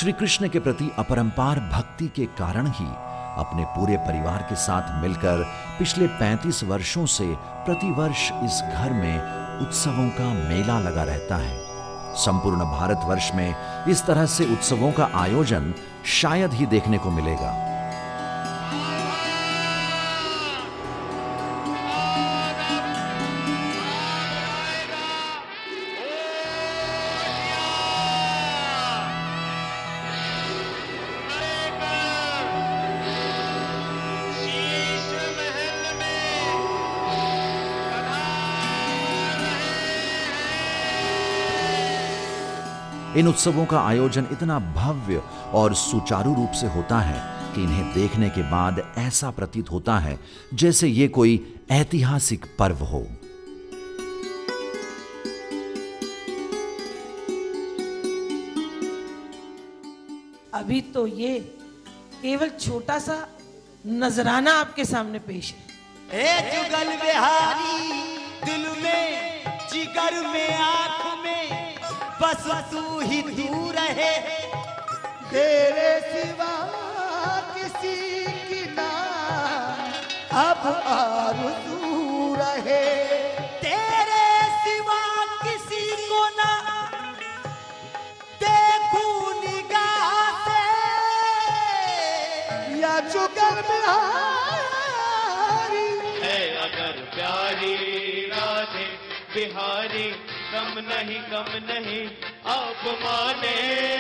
श्री कृष्ण के प्रति अपरंपार भक्ति के कारण ही अपने पूरे परिवार के साथ मिलकर पिछले पैंतीस वर्षों से प्रतिवर्ष इस घर में उत्सवों का मेला लगा रहता है। संपूर्ण भारतवर्ष में इस तरह से उत्सवों का आयोजन शायद ही देखने को मिलेगा। इन उत्सवों का आयोजन इतना भव्य और सुचारू रूप से होता है कि इन्हें देखने के बाद ऐसा प्रतीत होता है जैसे ये कोई ऐतिहासिक पर्व हो। अभी तो ये केवल छोटा सा नजराना आपके सामने पेश है। ए जुगल बिहारी, दिल में, जिगर में, आंख में, बस तू ही तू रहे, तेरे सिवा किसी की ना अब आरज़ू रहे, तेरे सिवा किसी को ना देखूं निगाह से, या जुगल बिहारी है अगर प्यारी राधे बिहारी, कम नहीं कम नहीं आप माने,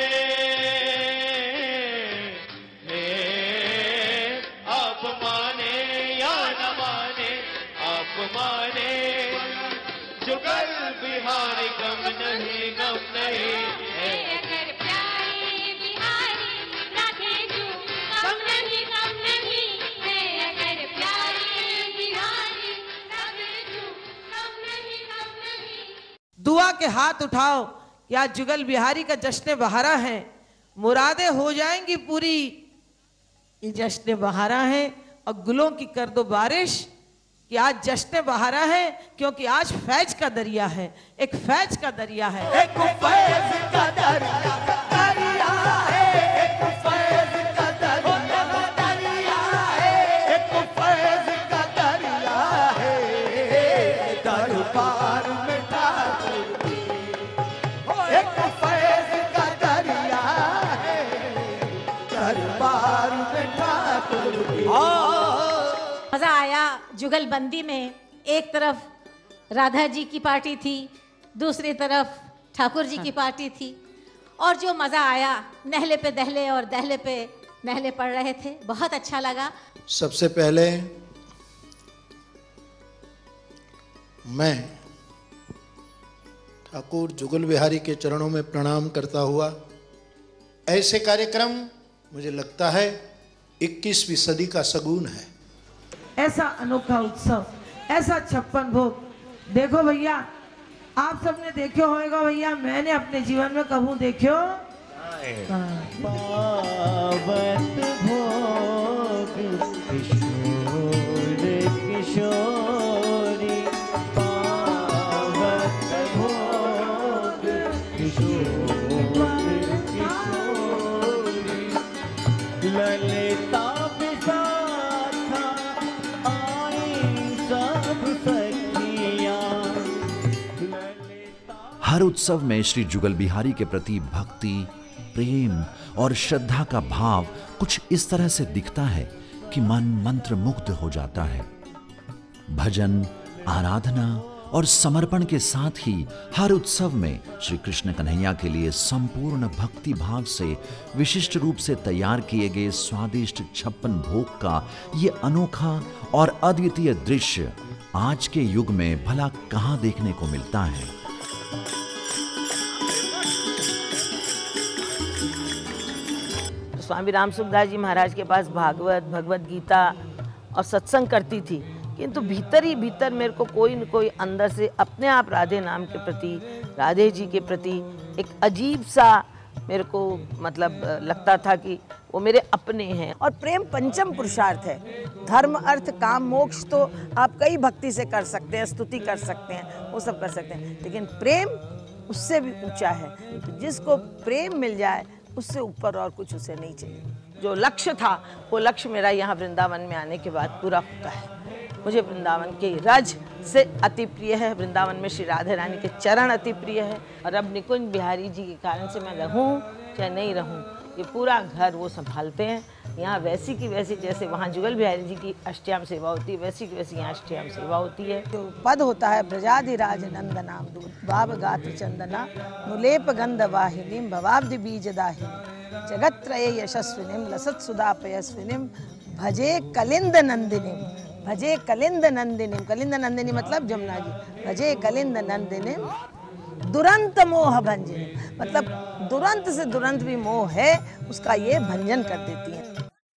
आप माने या न माने, आप माने, जुगल बिहारी कम नहीं कम नहीं अगर प्यारी बिहारी राधे जू, कम नहीं कम नहीं है अगर प्यारी बिहारी राधे जू, कम नहीं कम नहीं। दुआ के हाथ उठाओ, क्या जुगल बिहारी का जश्न बहारा है, मुरादें हो जाएंगी पूरी। ये जश्न बहारा है और गुलों की कर दो बारिश, कि आज जश्न बहारा है क्योंकि आज फैज का दरिया है, एक फैज का दरिया है, एक फैज का दरिया दरिया है, एक फैज का दरिया है, एक फैज का दरिया है, दरबार में ठाकुर एक फैज का दरिया है, दरबार में ठाकुर। मजा आया जुगलबंदी में। एक तरफ राधा जी की पार्टी थी, दूसरी तरफ ठाकुर जी की पार्टी थी, और जो मजा आया नहले पे दहले और दहले पे नहले पड़ रहे थे, बहुत अच्छा लगा। सबसे पहले मैं ठाकुर जुगल बिहारी के चरणों में प्रणाम करता हुआ, ऐसे कार्यक्रम मुझे लगता है इक्कीसवीं सदी का शगुन है। ऐसा अनोखा उत्सव, ऐसा छप्पन भोग। देखो भैया, आप सबने देखो होगा भैया, मैंने अपने जीवन में कबू देखो पावत भोग किशोर किशोरी, पावत भोग किशोर किशोरी, ललिता हर उत्सव में श्री जुगल बिहारी के प्रति भक्ति, प्रेम और श्रद्धा का भाव कुछ इस तरह से दिखता है कि मन मंत्र मुग्ध हो जाता है। भजन, आराधना और समर्पण के साथ ही हर उत्सव में श्री कृष्ण कन्हैया के लिए संपूर्ण भक्ति भाव से विशिष्ट रूप से तैयार किए गए स्वादिष्ट छप्पन भोग का ये अनोखा और अद्वितीय दृश्य आज के युग में भला कहाँ देखने को मिलता है। स्वामी राम सुखदास जी महाराज के पास भागवत, भगवत गीता और सत्संग करती थी, किंतु भीतर ही भीतर मेरे को कोई न कोई अंदर से अपने आप राधे नाम के प्रति, राधे जी के प्रति एक अजीब सा मेरे को मतलब लगता था कि वो मेरे अपने हैं। और प्रेम पंचम पुरुषार्थ है। धर्म, अर्थ, काम, मोक्ष तो आप कई भक्ति से कर सकते हैं, स्तुति कर सकते हैं, वो सब कर सकते हैं, लेकिन प्रेम उससे भी ऊंचा है। तो जिसको प्रेम मिल जाए उससे ऊपर और कुछ उसे नहीं चाहिए। जो लक्ष्य था वो लक्ष्य मेरा यहाँ वृंदावन में आने के बाद पूरा होता है। मुझे वृंदावन के रज से अति प्रिय है, वृंदावन में श्री राधे रानी के चरण अति प्रिय है, और अब निकुंज बिहारी जी के कारण से मैं रहूं चाहे नहीं रहूं, ये पूरा घर वो संभालते हैं। यहाँ वैसी की वैसी, जैसे वहाँ जुगल बिहारी जी की अष्टयाम सेवा होती है, वैसी की वैसी यहाँ अष्टयाम सेवा होती है। जो पद होता है ब्रजाधिराज नंदनाम दूत बाब गात्र चंदना नुलेप गंध वाहिनी भवाब्धि बीज दाहिनी जगत त्रय यशस्विनीम लसत सुधा पयस्विनीम भजे कलिंद नंदिनीम भजे कलिंद नंदिनीम। कलिंद नंदिनी मतलब जमुना जी। भजे कलिंद नंदिनीम दुरंत मोह भंजनी, मतलब दुरंत से दुरंत भी मोह है उसका ये भंजन कर देती है।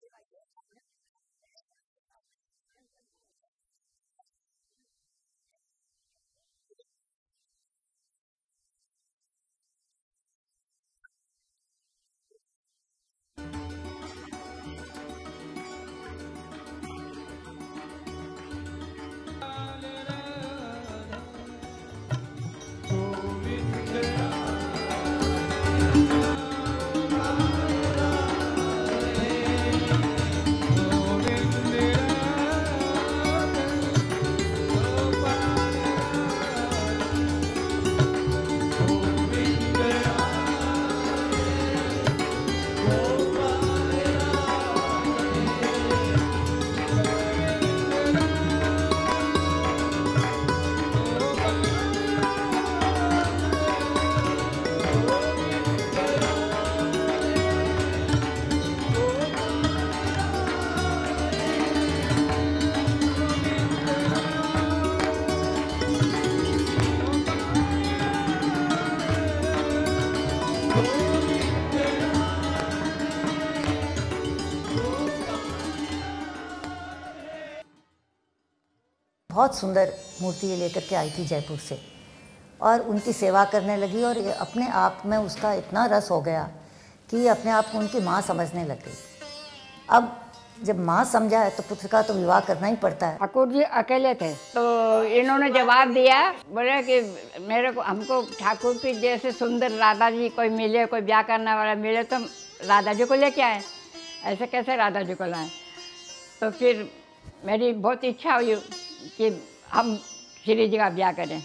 बहुत सुंदर मूर्ति ये लेकर के आई थी जयपुर से, और उनकी सेवा करने लगी, और अपने आप में उसका इतना रस हो गया कि अपने आप को उनकी माँ समझने लग गई। अब जब माँ समझा है तो पुत्र का तो विवाह करना ही पड़ता है। ठाकुर जी अकेले थे तो इन्होंने जवाब दिया, बोले कि मेरे को हमको ठाकुर की जैसे सुंदर राधा जी कोई मिले, कोई ब्याह करने वाला मिले तो राधा जी को लेके आए। ऐसे कैसे राधा जी को लाएं? तो फिर मेरी बहुत इच्छा हुई कि हम श्री जी का ब्याह करें।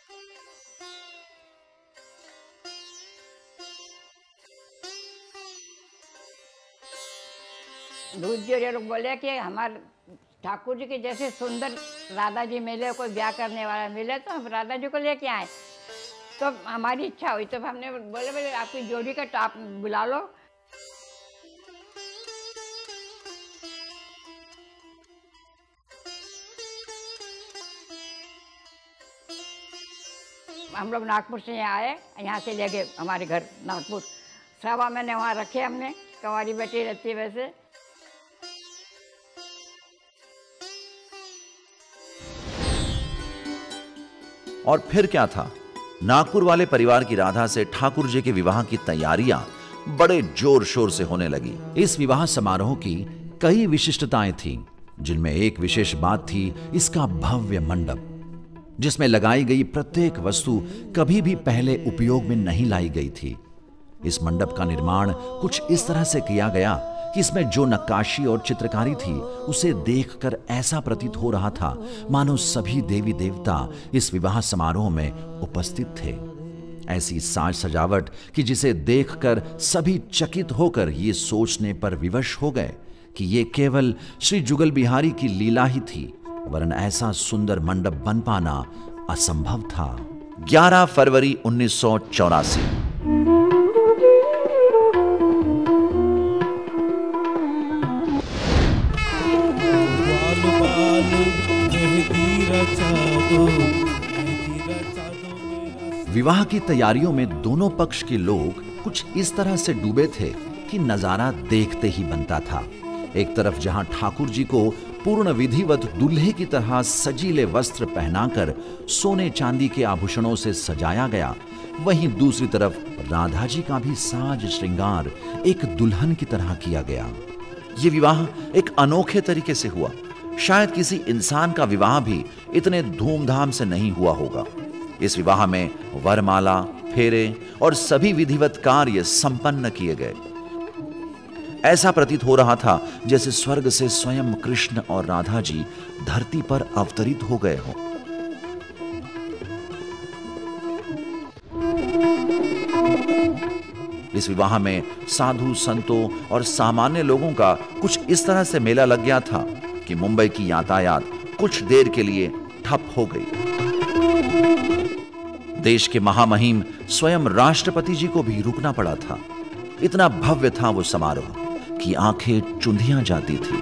दूसरे लोग बोले कि हमारे ठाकुर जी के जैसे सुंदर राधा जी मिले, कोई ब्याह करने वाला मिले तो हम राधा जी को लेके आए। तो हमारी इच्छा हुई तो हमने बोले बोले आपकी जोड़ी का तो आप बुला लो। हम लोग नागपुर से यहाँ आए, यहाँ से ले गए हमारे घर नागपुर। सवा महीने वहाँ रखे हमने, कंवारी बेटी रहती है वैसे। और फिर क्या था, नागपुर वाले परिवार की राधा से ठाकुर जी के विवाह की तैयारियां बड़े जोर शोर से होने लगी। इस विवाह समारोह की कई विशिष्टताएं थीं, जिनमें एक विशेष बात थी इसका भव्य मंडप, जिसमें लगाई गई प्रत्येक वस्तु कभी भी पहले उपयोग में नहीं लाई गई थी। इस मंडप का निर्माण कुछ इस तरह से किया गया कि इसमें जो नक्काशी और चित्रकारी थी उसे देखकर ऐसा प्रतीत हो रहा था मानो सभी देवी देवता इस विवाह समारोह में उपस्थित थे। ऐसी साज सजावट कि जिसे देखकर सभी चकित होकर ये सोचने पर विवश हो गए कि ये केवल श्री जुगल बिहारी की लीला ही थी, वरन ऐसा सुंदर मंडप बन पाना असंभव था। ग्यारह फरवरी उन्नीस सौ चौरासी। विवाह की तैयारियों में दोनों पक्ष के लोग कुछ इस तरह से डूबे थे कि नजारा देखते ही बनता था। एक तरफ जहां ठाकुर जी को पूर्ण विधिवत दूल्हे की तरह सजीले वस्त्र पहनाकर सोने चांदी के आभूषणों से सजाया गया, वहीं दूसरी तरफ राधा जी का भी साज श्रृंगार एक दुल्हन की तरह किया गया। ये विवाह एक अनोखे तरीके से हुआ। शायद किसी इंसान का विवाह भी इतने धूमधाम से नहीं हुआ होगा। इस विवाह में वरमाला, फेरे और सभी विधिवत कार्य संपन्न किए गए। ऐसा प्रतीत हो रहा था जैसे स्वर्ग से स्वयं कृष्ण और राधा जी धरती पर अवतरित हो गए हों। इस विवाह में साधु संतों और सामान्य लोगों का कुछ इस तरह से मेला लग गया था कि मुंबई की यातायात कुछ देर के लिए ठप हो गई। देश के महामहिम स्वयं राष्ट्रपति जी को भी रुकना पड़ा था। इतना भव्य था वो समारोह कि आंखें चुंधियां जाती थी।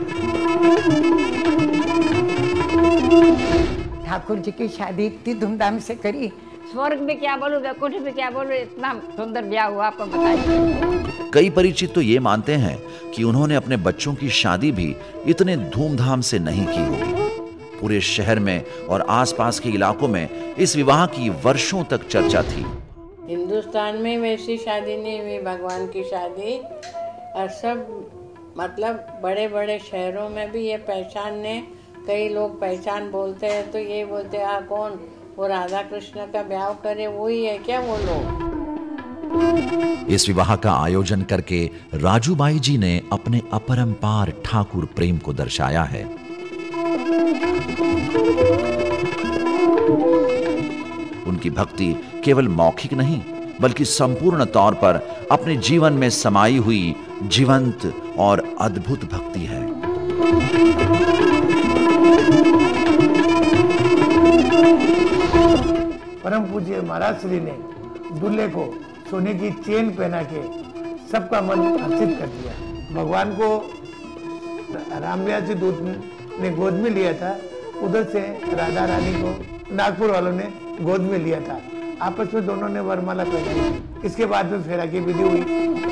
ठाकुर जी की शादी इतनी धूमधाम से करी, स्वर्ग में क्या बोलूं, वैकुंठ में क्या बोलूं, इतना सुंदर ब्याह हुआ आपको बताइए। कई परिचित तो ये मानते हैं कि उन्होंने अपने बच्चों की शादी भी इतने धूमधाम से नहीं की होगी। पूरे शहर में और आसपास के इलाकों में इस विवाह की वर्षों तक चर्चा थी। हिंदुस्तान में वैसी शादी नहीं हुई, भगवान की शादी, और सब मतलब बड़े बड़े शहरों में भी ये पहचानने, कई लोग पहचान बोलते हैं तो ये बोलते हैं आ कौन, वो राधा कृष्ण का ब्याह करे वही है क्या वो लोग। इस विवाह का आयोजन करके राजूबाई जी ने अपने अपरंपार ठाकुर प्रेम को दर्शाया है। उनकी भक्ति केवल मौखिक नहीं बल्कि संपूर्ण तौर पर अपने जीवन में समाई हुई जीवंत और अद्भुत भक्ति है। परम पूज्य महाराज श्री ने दूल्हे को सोने की चेन पहना के सबका मन हर्षित कर दिया। भगवान को रामव्यास जी दूत ने गोद में लिया था, उधर से राधा रानी को नागपुर वालों ने गोद में लिया था। आपस में दोनों ने वरमाला पहनाई। इसके बाद में फेरा की विधि हुई।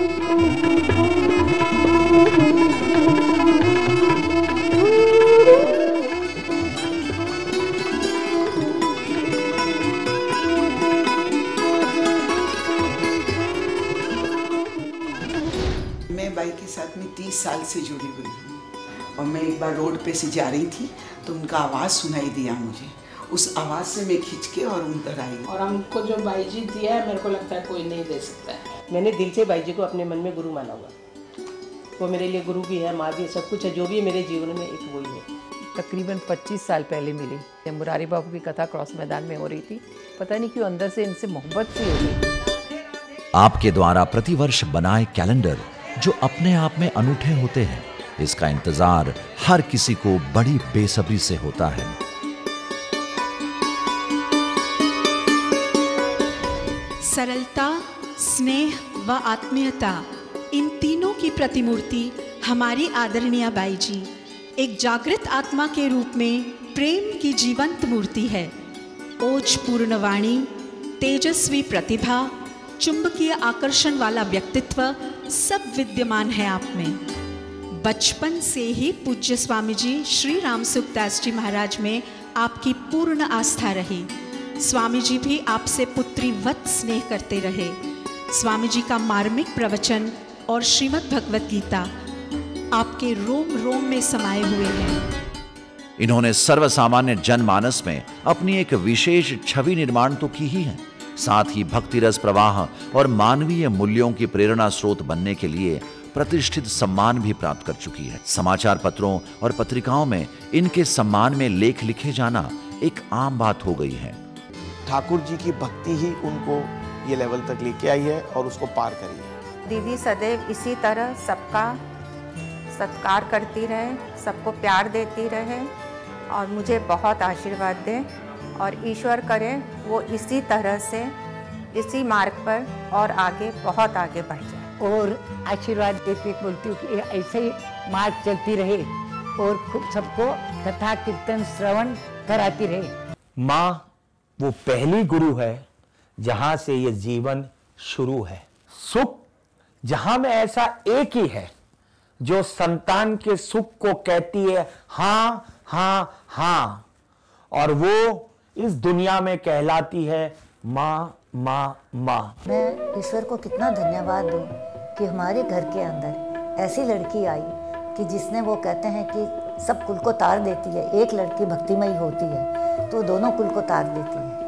मैं बाई के साथ में तीस साल से जुड़ी हुई हूँ और मैं एक बार रोड पे से जा रही थी तो उनका आवाज़ सुनाई दिया मुझे। उस आवाज़ से मैं खिंच के और उधर आई। और हमको जो बाई जी दिया है मेरे को लगता है कोई नहीं दे सकता है। मैंने दिल से बाई जी को अपने मन में गुरु माना हुआ। वो मेरे लिए गुरु भी है, माँ भी है, सब कुछ है। जो भी मेरे जीवन में एक वही है। तकरीबन पच्चीस साल पहले मिली जब मुरारी बाबू की कथा क्रॉस मैदान में हो रही थी। पता नहीं क्यों अंदर से इनसे मोहब्बत सी हो गई। आपके द्वारा प्रतिवर्ष बनाए कैलेंडर जो अपने आप में अनूठे होते हैं, इसका इंतजार हर किसी को बड़ी बेसब्री से होता है। सरलता, स्नेह व आत्मीयता, इन तीनों की प्रतिमूर्ति हमारी आदरणीय बाई जी एक जागृत आत्मा के रूप में प्रेम की जीवंत मूर्ति है। ओज पूर्ण वाणी, तेजस्वी प्रतिभा, चुंबकीय आकर्षण वाला व्यक्तित्व सब विद्यमान है आप में। बचपन से ही पूज्य स्वामी जी श्री राम सुखदास जी महाराज में आपकी पूर्ण आस्था रही। स्वामी जी भी आपसे पुत्रीवत स्नेह करते रहे। स्वामी जी का मार्मिक प्रवचन और श्रीमद् भगवत गीता आपके रोम रोम में समाये हुए हैं। इन्होंने सर्वसामान्य जनमानस में अपनी एक विशेष छवि निर्माण तो की ही है, साथ ही भक्ति रस प्रवाह और मानवीय मूल्यों की प्रेरणा स्रोत बनने के लिए प्रतिष्ठित सम्मान भी प्राप्त कर चुकी है। समाचार पत्रों और पत्रिकाओं में इनके सम्मान में लेख लिखे जाना एक आम बात हो गई है। ठाकुर जी की भक्ति ही उनको ये लेवल तक लेके आई है और उसको पार करी है। दीदी सदैव इसी तरह सबका सत्कार करती रहे, सबको प्यार देती रहे और मुझे बहुत आशीर्वाद दे और ईश्वर करे वो इसी तरह से इसी मार्ग पर और आगे बहुत आगे बढ़ जाए। और आशीर्वाद देती बोलती हूँ कि ऐसे ही मार्ग चलती रहे और खूब सबको कथा कीर्तन श्रवण कराती रहे। माँ वो पहली गुरु है जहां से ये जीवन शुरू है। सुख जहां में ऐसा एक ही है जो संतान के सुख को कहती है हाँ हाँ हाँ, और वो इस दुनिया में कहलाती है माँ माँ माँ। मैं ईश्वर को कितना धन्यवाद दूं कि हमारे घर के अंदर ऐसी लड़की आई कि जिसने, वो कहते हैं कि सब कुल को तार देती है। एक लड़की भक्तिमयी होती है तो दोनों कुल को तार देती है।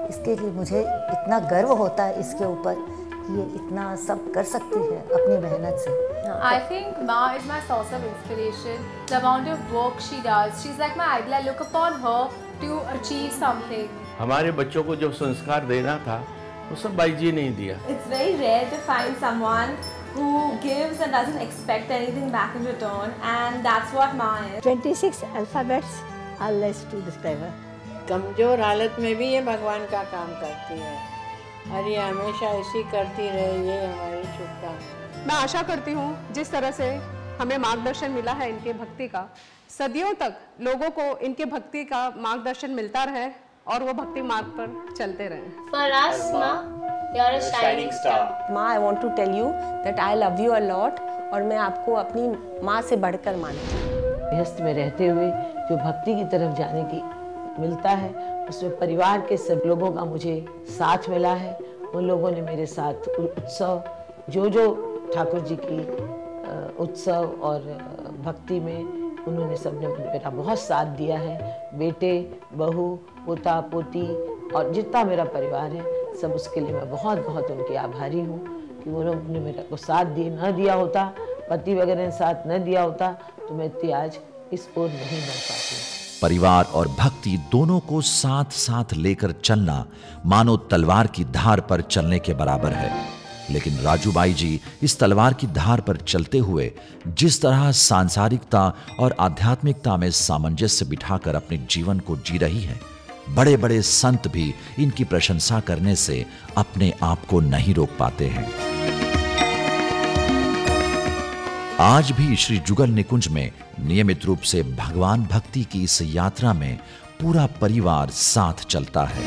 इसके लिए मुझे इतना गर्व होता है इसके ऊपर कि ये इतना सब कर सकती है अपनी मेहनत से। I think Ma is my source of inspiration. The amount of work she does, she's like my idol. I look upon her to achieve something. हमारे बच्चों को जो संस्कार देना था वो सब बाई जी ने ही दिया। It's very rare to find someone who gives and doesn't expect anything back in return, and that's what Ma is. twenty-six alphabets are less to describe her. कमजोर हालत में भी ये भगवान का काम करती है और ये हमेशा ऐसी करती रहे, ये हमारी शुभकामना। मैं आशा करती हूँ जिस तरह से हमें मार्गदर्शन मिला है इनके भक्ति का, सदियों तक लोगों को इनके भक्ति का मार्गदर्शन मिलता रहे और वो भक्ति मार्ग पर चलते रहें। For us, Ma, you're a shining star. माँ, I want to tell you that I love you a lot और मैं आपको अपनी माँ से बढ़कर मानती हूँ। गृहस्थ में रहते हुए जो भक्ति की तरफ जाने की मिलता है उसमें परिवार के सब लोगों का मुझे साथ मिला है। उन लोगों ने मेरे साथ उत्सव जो जो ठाकुर जी की उत्सव और भक्ति में उन्होंने सबने मेरा बहुत साथ दिया है। बेटे, बहू, पोता, पोती और जितना मेरा परिवार है सब, उसके लिए मैं बहुत बहुत उनकी आभारी हूँ कि उन्होंने मेरा को साथ दिए। न दिया होता, पति वगैरह ने साथ न दिया होता तो मैं इतनी आज इस ओर नहीं बढ़ पाती। परिवार और भक्ति दोनों को साथ साथ लेकर चलना मानो तलवार की धार पर चलने के बराबर है। लेकिन राजूबाई जी इस तलवार की धार पर चलते हुए जिस तरह सांसारिकता और आध्यात्मिकता में सामंजस्य बिठाकर अपने जीवन को जी रही है, बड़े बड़े संत भी इनकी प्रशंसा करने से अपने आप को नहीं रोक पाते हैं। आज भी श्री जुगल निकुंज में नियमित रूप से भगवान भक्ति की इस यात्रा में पूरा परिवार साथ चलता है।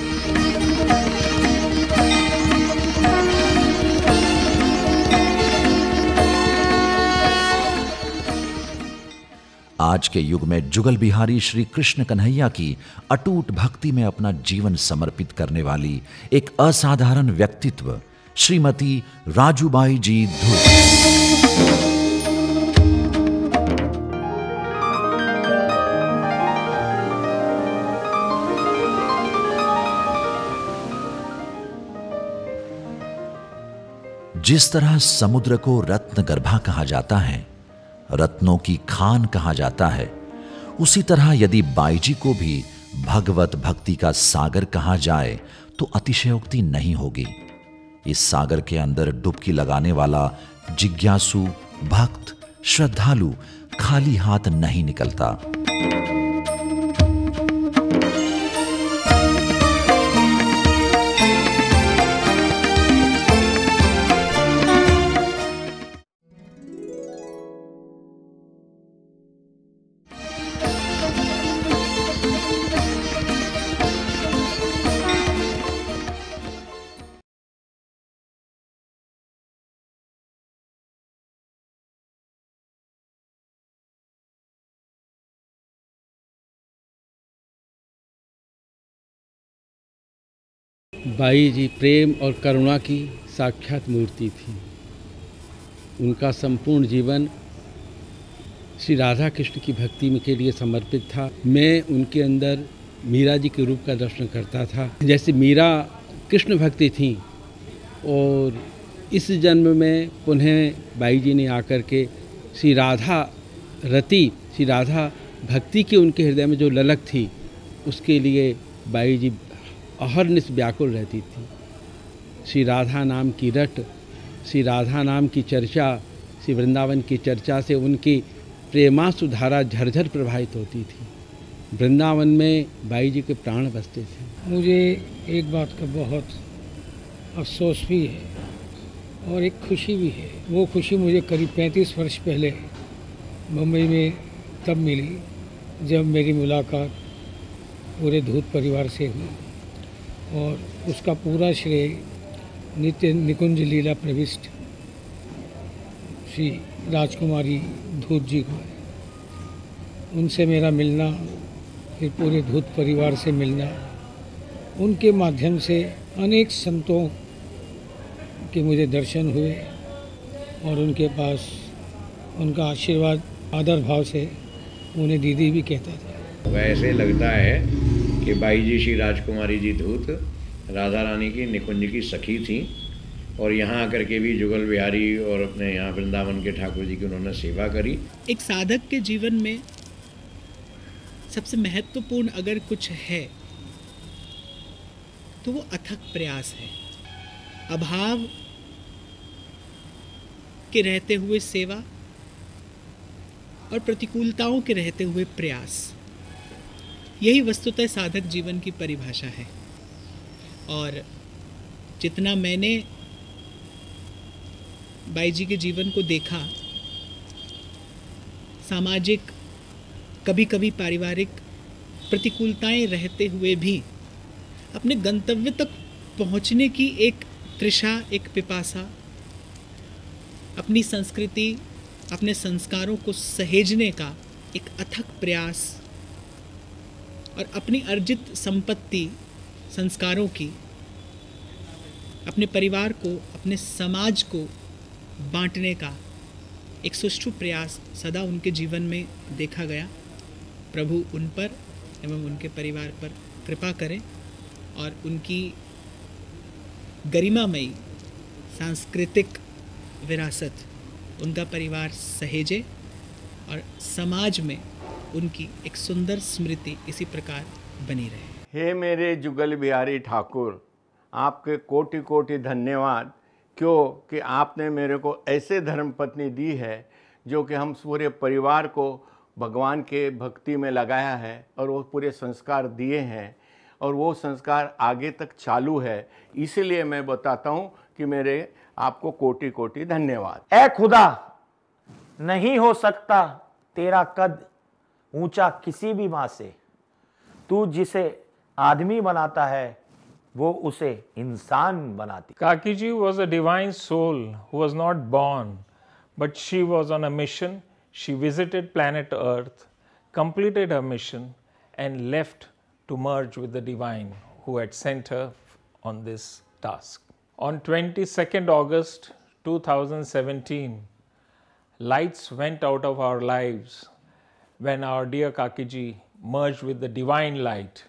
आज के युग में जुगल बिहारी श्री कृष्ण कन्हैया की अटूट भक्ति में अपना जीवन समर्पित करने वाली एक असाधारण व्यक्तित्व श्रीमती राजूबाई जी धूत। जिस तरह समुद्र को रत्न गर्भा कहा जाता है, रत्नों की खान कहा जाता है, उसी तरह यदि बाई जी को भी भगवत भक्ति का सागर कहा जाए तो अतिशयोक्ति नहीं होगी। इस सागर के अंदर डुबकी लगाने वाला जिज्ञासु भक्त श्रद्धालु खाली हाथ नहीं निकलता। बाई जी प्रेम और करुणा की साक्षात मूर्ति थी। उनका संपूर्ण जीवन श्री राधा कृष्ण की भक्ति के लिए समर्पित था। मैं उनके अंदर मीरा जी के रूप का दर्शन करता था। जैसे मीरा कृष्ण भक्ति थी और इस जन्म में पुनः बाई जी ने आकर के श्री राधा रति, श्री राधा भक्ति की उनके हृदय में जो ललक थी उसके लिए बाई जी अहरनिश व्याकुल रहती थी। श्री राधा नाम की रट, श्री राधा नाम की चर्चा, श्री वृंदावन की चर्चा से उनकी प्रेमासु धारा झरझर प्रभावित होती थी। वृंदावन में बाई जी के प्राण बसते थे। मुझे एक बात का बहुत अफसोस भी है और एक खुशी भी है। वो खुशी मुझे करीब पैंतीस वर्ष पहले मुंबई में तब मिली जब मेरी मुलाकात पूरे धूत परिवार से हुई और उसका पूरा श्रेय नित्य निकुंज लीला प्रविष्ट श्री राजकुमारी धूत जी को है। उनसे मेरा मिलना, फिर पूरे धूत परिवार से मिलना, उनके माध्यम से अनेक संतों के मुझे दर्शन हुए और उनके पास उनका आशीर्वाद आदर भाव से उन्हें दीदी भी कहता था। वैसे लगता है कि बाई जी श्री राजकुमारी जी धूत राधा रानी की, निकुंज की सखी थी और यहाँ आकर के भी जुगल बिहारी और अपने यहाँ वृंदावन के ठाकुर जी की उन्होंने सेवा करी। एक साधक के जीवन में सबसे महत्वपूर्ण अगर कुछ है तो वो अथक प्रयास है। अभाव के रहते हुए सेवा और प्रतिकूलताओं के रहते हुए प्रयास, यही वस्तुतः साधक जीवन की परिभाषा है। और जितना मैंने बाई जी के जीवन को देखा, सामाजिक, कभी कभी पारिवारिक प्रतिकूलताएं रहते हुए भी अपने गंतव्य तक पहुंचने की एक तृषा, एक पिपासा, अपनी संस्कृति, अपने संस्कारों को सहेजने का एक अथक प्रयास और अपनी अर्जित संपत्ति, संस्कारों की अपने परिवार को, अपने समाज को बांटने का एक सुष्ठु प्रयास सदा उनके जीवन में देखा गया। प्रभु उन पर एवं उनके परिवार पर कृपा करें और उनकी गरिमामयी सांस्कृतिक विरासत उनका परिवार सहेजे और समाज में उनकी एक सुंदर स्मृति इसी प्रकार बनी रहे। हे मेरे जुगल बिहारी ठाकुर, आपके कोटि कोटि धन्यवाद, क्योंकि आपने मेरे को ऐसे धर्मपत्नी दी है जो कि हम पूरे परिवार को भगवान के भक्ति में लगाया है और वो पूरे संस्कार दिए हैं और वो संस्कार आगे तक चालू है। इसीलिए मैं बताता हूँ कि मेरे आपको कोटि कोटि धन्यवाद। ऐ खुदा, नहीं हो सकता तेरा कद ऊंचा किसी भी माँ से। तू जिसे आदमी बनाता है वो उसे इंसान बनाती। Kakiji was a divine soul who was not born, but she was on a mission. She visited planet Earth, completed her mission, and left to merge with the divine who had sent her on this task. On twenty-second August two thousand seventeen, lights went out of our lives when our dear Kakiji merged with the divine light.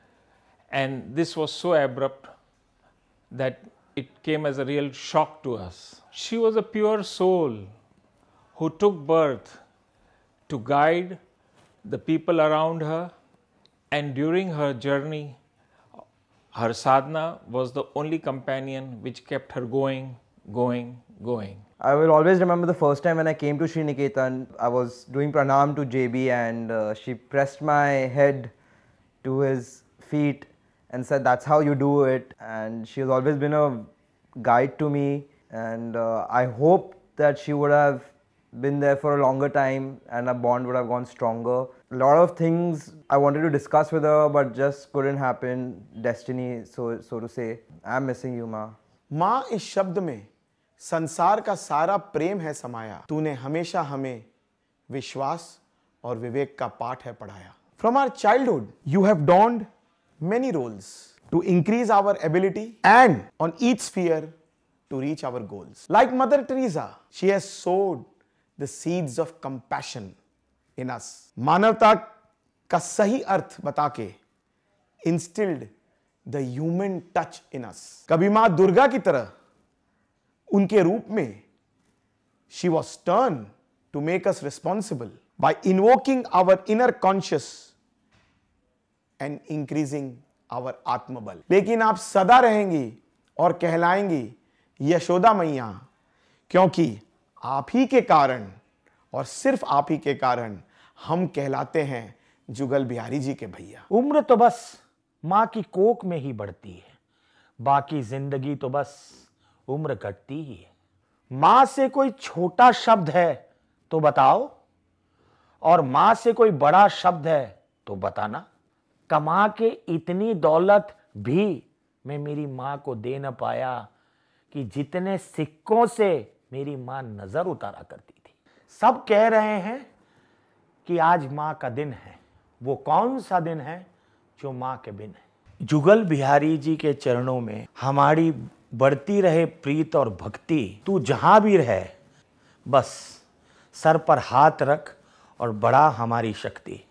And this was so abrupt that it came as a real shock to us. She was a pure soul who took birth to guide the people around her, and during her journey, her sadhana was the only companion which kept her going, going, going. I will always remember the first time when I came to Sri Niketan. I was doing pranam to J B and uh, she pressed my head to his feet and said, "That's how you do it." And she has always been a guide to me, and uh, I hope that she would have been there for a longer time and our bond would have gone stronger. A lot of things I wanted to discuss with her but just couldn't happen. Destiny, so so to say. I'm missing you, Ma. माँ इस शब्द में संसार का सारा प्रेम है समाया। तूने हमेशा हमें विश्वास और विवेक का पाठ है पढ़ाया। From our childhood, you have donned many roles to increase our ability and on each sphere to reach our goals. Like Mother Teresa, she has sowed the seeds of compassion in us. मानवता का सही अर्थ बता के instilled the human touch in us. कभी माँ दुर्गा की तरह उनके रूप में she was stern to make us responsible by invoking our inner conscious and increasing our आत्मबल। लेकिन आप सदा रहेंगी और कहलाएंगी यशोदा मैया, क्योंकि आप ही के कारण और सिर्फ आप ही के कारण हम कहलाते हैं जुगल बिहारी जी के भैया। उम्र तो बस माँ की कोख में ही बढ़ती है, बाकी जिंदगी तो बस उम्र घटती ही है। माँ से कोई छोटा शब्द है तो बताओ, और माँ से कोई बड़ा शब्द है तो बताना। कमा के इतनी दौलत भी मैं मेरी माँ को दे न पाया कि जितने सिक्कों से मेरी माँ नजर उतारा करती थी। सब कह रहे हैं कि आज माँ का दिन है, वो कौन सा दिन है जो माँ के बिन है। जुगल बिहारी जी के चरणों में हमारी बढ़ती रहे प्रीत और भक्ति। तू जहां भी रहे बस सर पर हाथ रख और बढ़ा हमारी शक्ति।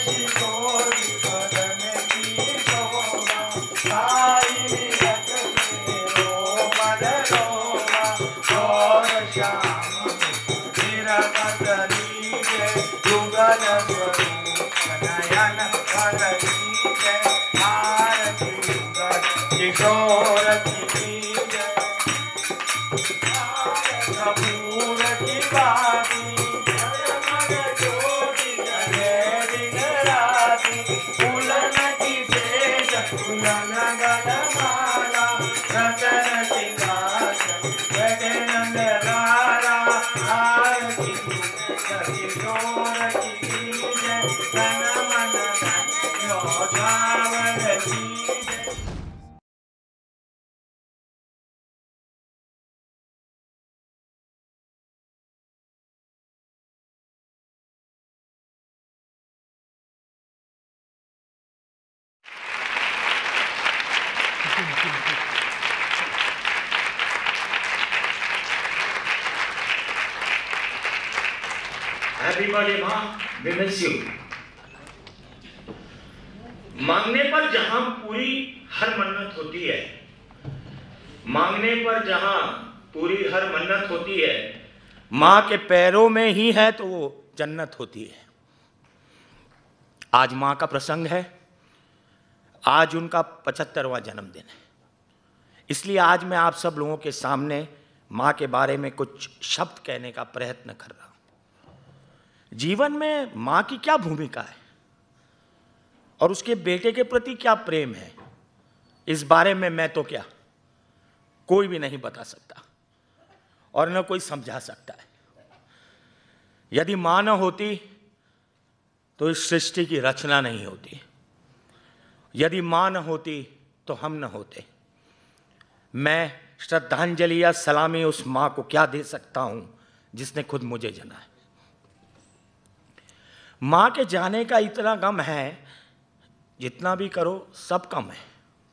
हैप्पी बर्थडे माँ, वी मिस यू। मांगने पर जहां पूरी हर मन्नत होती है, मांगने पर जहां पूरी हर मन्नत होती है, माँ के पैरों में ही है तो वो जन्नत होती है। आज माँ का प्रसंग है, आज उनका पचहत्तरवां जन्मदिन है। इसलिए आज मैं आप सब लोगों के सामने माँ के बारे में कुछ शब्द कहने का प्रयत्न कर रहा हूं। जीवन में माँ की क्या भूमिका है और उसके बेटे के प्रति क्या प्रेम है, इस बारे में मैं तो क्या कोई भी नहीं बता सकता और न कोई समझा सकता है। यदि माँ न होती तो इस सृष्टि की रचना नहीं होती, यदि माँ न होती तो हम न होते। मैं श्रद्धांजलि या सलामी उस माँ को क्या दे सकता हूं जिसने खुद मुझे जना है। माँ के जाने का इतना गम है, जितना भी करो सब कम है।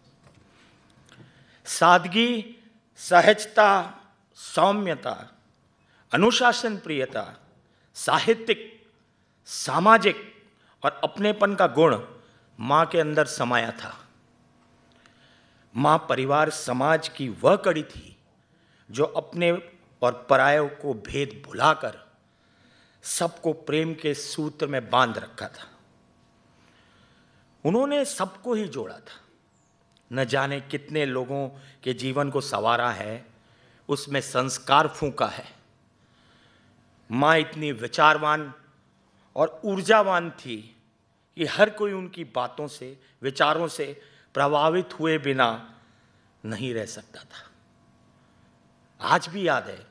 सादगी, सहजता, सौम्यता, अनुशासन प्रियता, साहित्यिक, सामाजिक और अपनेपन का गुण माँ के अंदर समाया था। माँ परिवार समाज की वह कड़ी थी जो अपने और परायों को भेद भुलाकर सबको प्रेम के सूत्र में बांध रखा था। उन्होंने सबको ही जोड़ा था। न जाने कितने लोगों के जीवन को संवारा है, उसमें संस्कार फूंका है। माँ इतनी विचारवान और ऊर्जावान थी कि हर कोई उनकी बातों से, विचारों से प्रभावित हुए बिना नहीं रह सकता था। आज भी याद है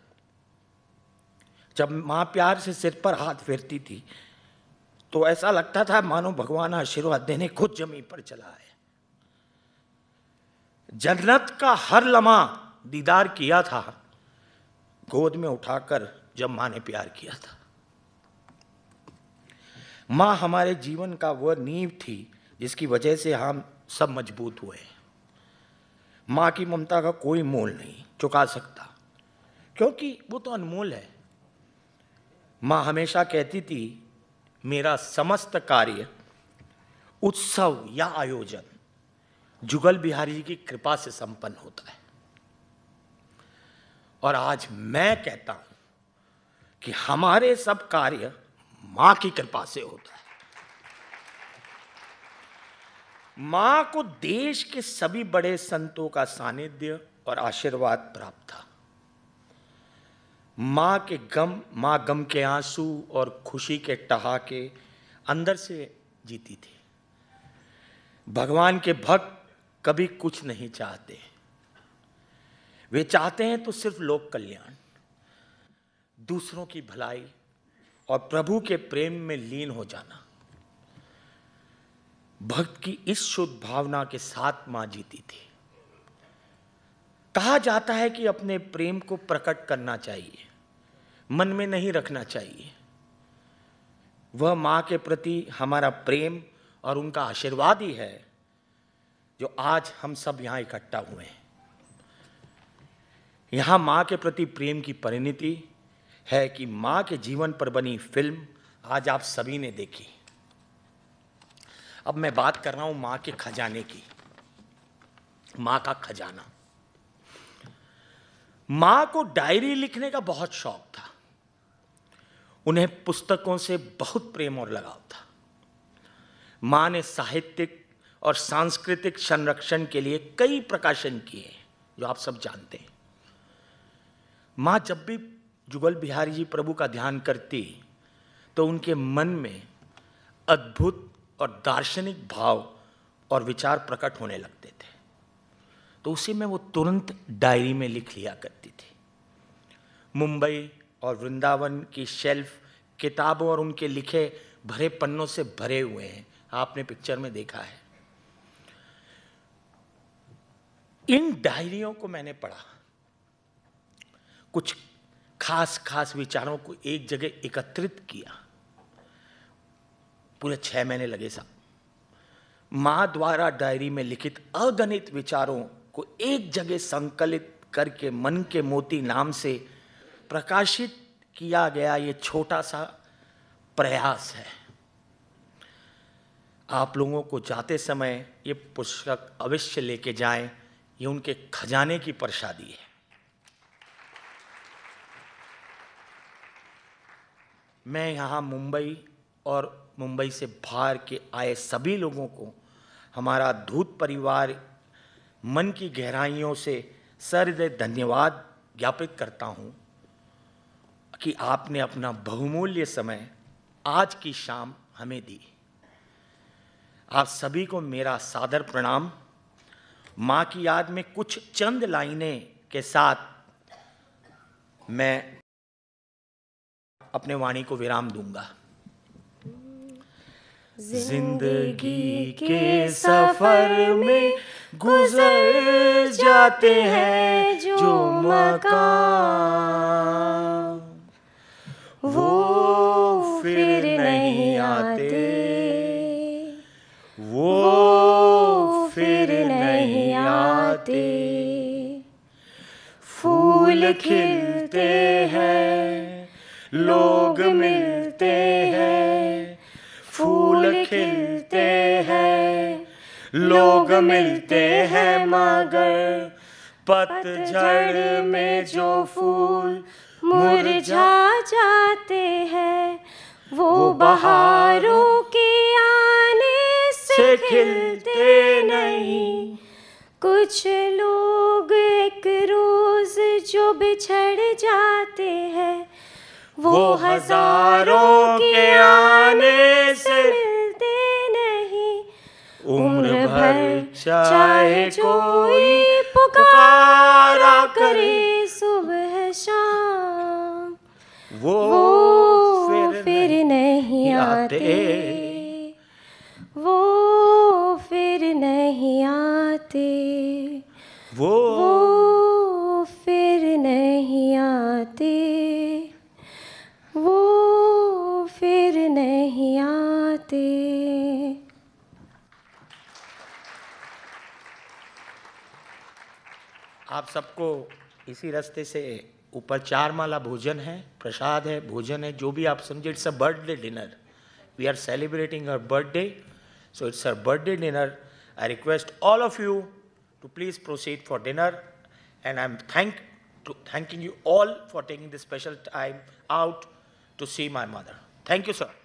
जब माँ प्यार से सिर पर हाथ फेरती थी तो ऐसा लगता था मानो भगवान आशीर्वाद देने खुद जमीन पर चला है। जन्नत का हर लम्हा दीदार किया था गोद में उठाकर जब माँ ने प्यार किया था। माँ हमारे जीवन का वह नींव थी जिसकी वजह से हम सब मजबूत हुए। माँ की ममता का कोई मोल नहीं चुका सकता, क्योंकि वो तो अनमोल है। माँ हमेशा कहती थी, मेरा समस्त कार्य, उत्सव या आयोजन जुगल बिहारी जी की कृपा से संपन्न होता है। और आज मैं कहता हूं कि हमारे सब कार्य माँ की कृपा से होता है। माँ को देश के सभी बड़े संतों का सानिध्य और आशीर्वाद प्राप्त था। माँ के गम, माँ गम के आंसू और खुशी के ठहाके अंदर से जीती थी। भगवान के भक्त कभी कुछ नहीं चाहते, वे चाहते हैं तो सिर्फ लोक कल्याण, दूसरों की भलाई और प्रभु के प्रेम में लीन हो जाना। भक्त की इस शुद्ध भावना के साथ मां जीती थी। कहा जाता है कि अपने प्रेम को प्रकट करना चाहिए, मन में नहीं रखना चाहिए। वह मां के प्रति हमारा प्रेम और उनका आशीर्वाद ही है जो आज हम सब यहां इकट्ठा हुए हैं। यहां मां के प्रति प्रेम की परिणति है कि मां के जीवन पर बनी फिल्म आज आप सभी ने देखी। अब मैं बात कर रहा हूं मां के खजाने की। मां का खजाना। मां को डायरी लिखने का बहुत शौक था। उन्हें पुस्तकों से बहुत प्रेम और लगाव था। मां ने साहित्यिक और सांस्कृतिक संरक्षण के लिए कई प्रकाशन किए जो आप सब जानते हैं। मां जब भी जुगल बिहारी जी प्रभु का ध्यान करती तो उनके मन में अद्भुत और दार्शनिक भाव और विचार प्रकट होने लगते थे, तो उसी में वो तुरंत डायरी में लिख लिया करती थी। मुंबई और वृंदावन की शेल्फ किताबों और उनके लिखे भरे पन्नों से भरे हुए हैं, आपने पिक्चर में देखा है। इन डायरियों को मैंने पढ़ा, कुछ खास खास विचारों को एक जगह एकत्रित किया। पूरे छह महीने लगे साहब। मां द्वारा डायरी में लिखित अगणित विचारों को एक जगह संकलित करके मन के मोती नाम से प्रकाशित किया गया ये छोटा सा प्रयास है। आप लोगों को जाते समय ये पुस्तक अवश्य लेके जाएं, ये उनके खजाने की प्रसादी है। मैं यहाँ मुंबई और मुंबई से बाहर के आए सभी लोगों को हमारा धूत परिवार मन की गहराइयों से सहृदय धन्यवाद ज्ञापित करता हूँ कि आपने अपना बहुमूल्य समय आज की शाम हमें दी। आप सभी को मेरा सादर प्रणाम। माँ की याद में कुछ चंद लाइनें के साथ मैं अपने वाणी को विराम दूंगा। जिंदगी के सफर में गुजर जाते हैं जो मकाम, वो फिर नहीं आते, वो फिर नहीं आते। फूल खिलते हैं, लोग मिलते हैं, फूल खिलते हैं, लोग मिलते हैं, मगर पतझड़ में जो फूल मुरझा जाते हैं, वो बहारों के आने से खिलते नहीं। कुछ लोग एक रोज जो बिछड़ जाते हैं, वो हजारों के आने से मिलते नहीं। उम्र भर चाहे कोई पुकारा करे सुबह शाम, वो, वो फिर, फिर नहीं आते, वो फिर नहीं आते, वो, वो फिर नहीं आते, वो फिर नहीं आते। आप सबको इसी रास्ते से ऊपर चार माला भोजन है, प्रसाद है, भोजन है, जो भी आप समझे। It's a birthday dinner. We are celebrating her birthday, so it's her birthday dinner. I request all of you to please proceed for dinner, and I'm thank to thanking you all for taking this special time out to see my mother. Thank you, sir.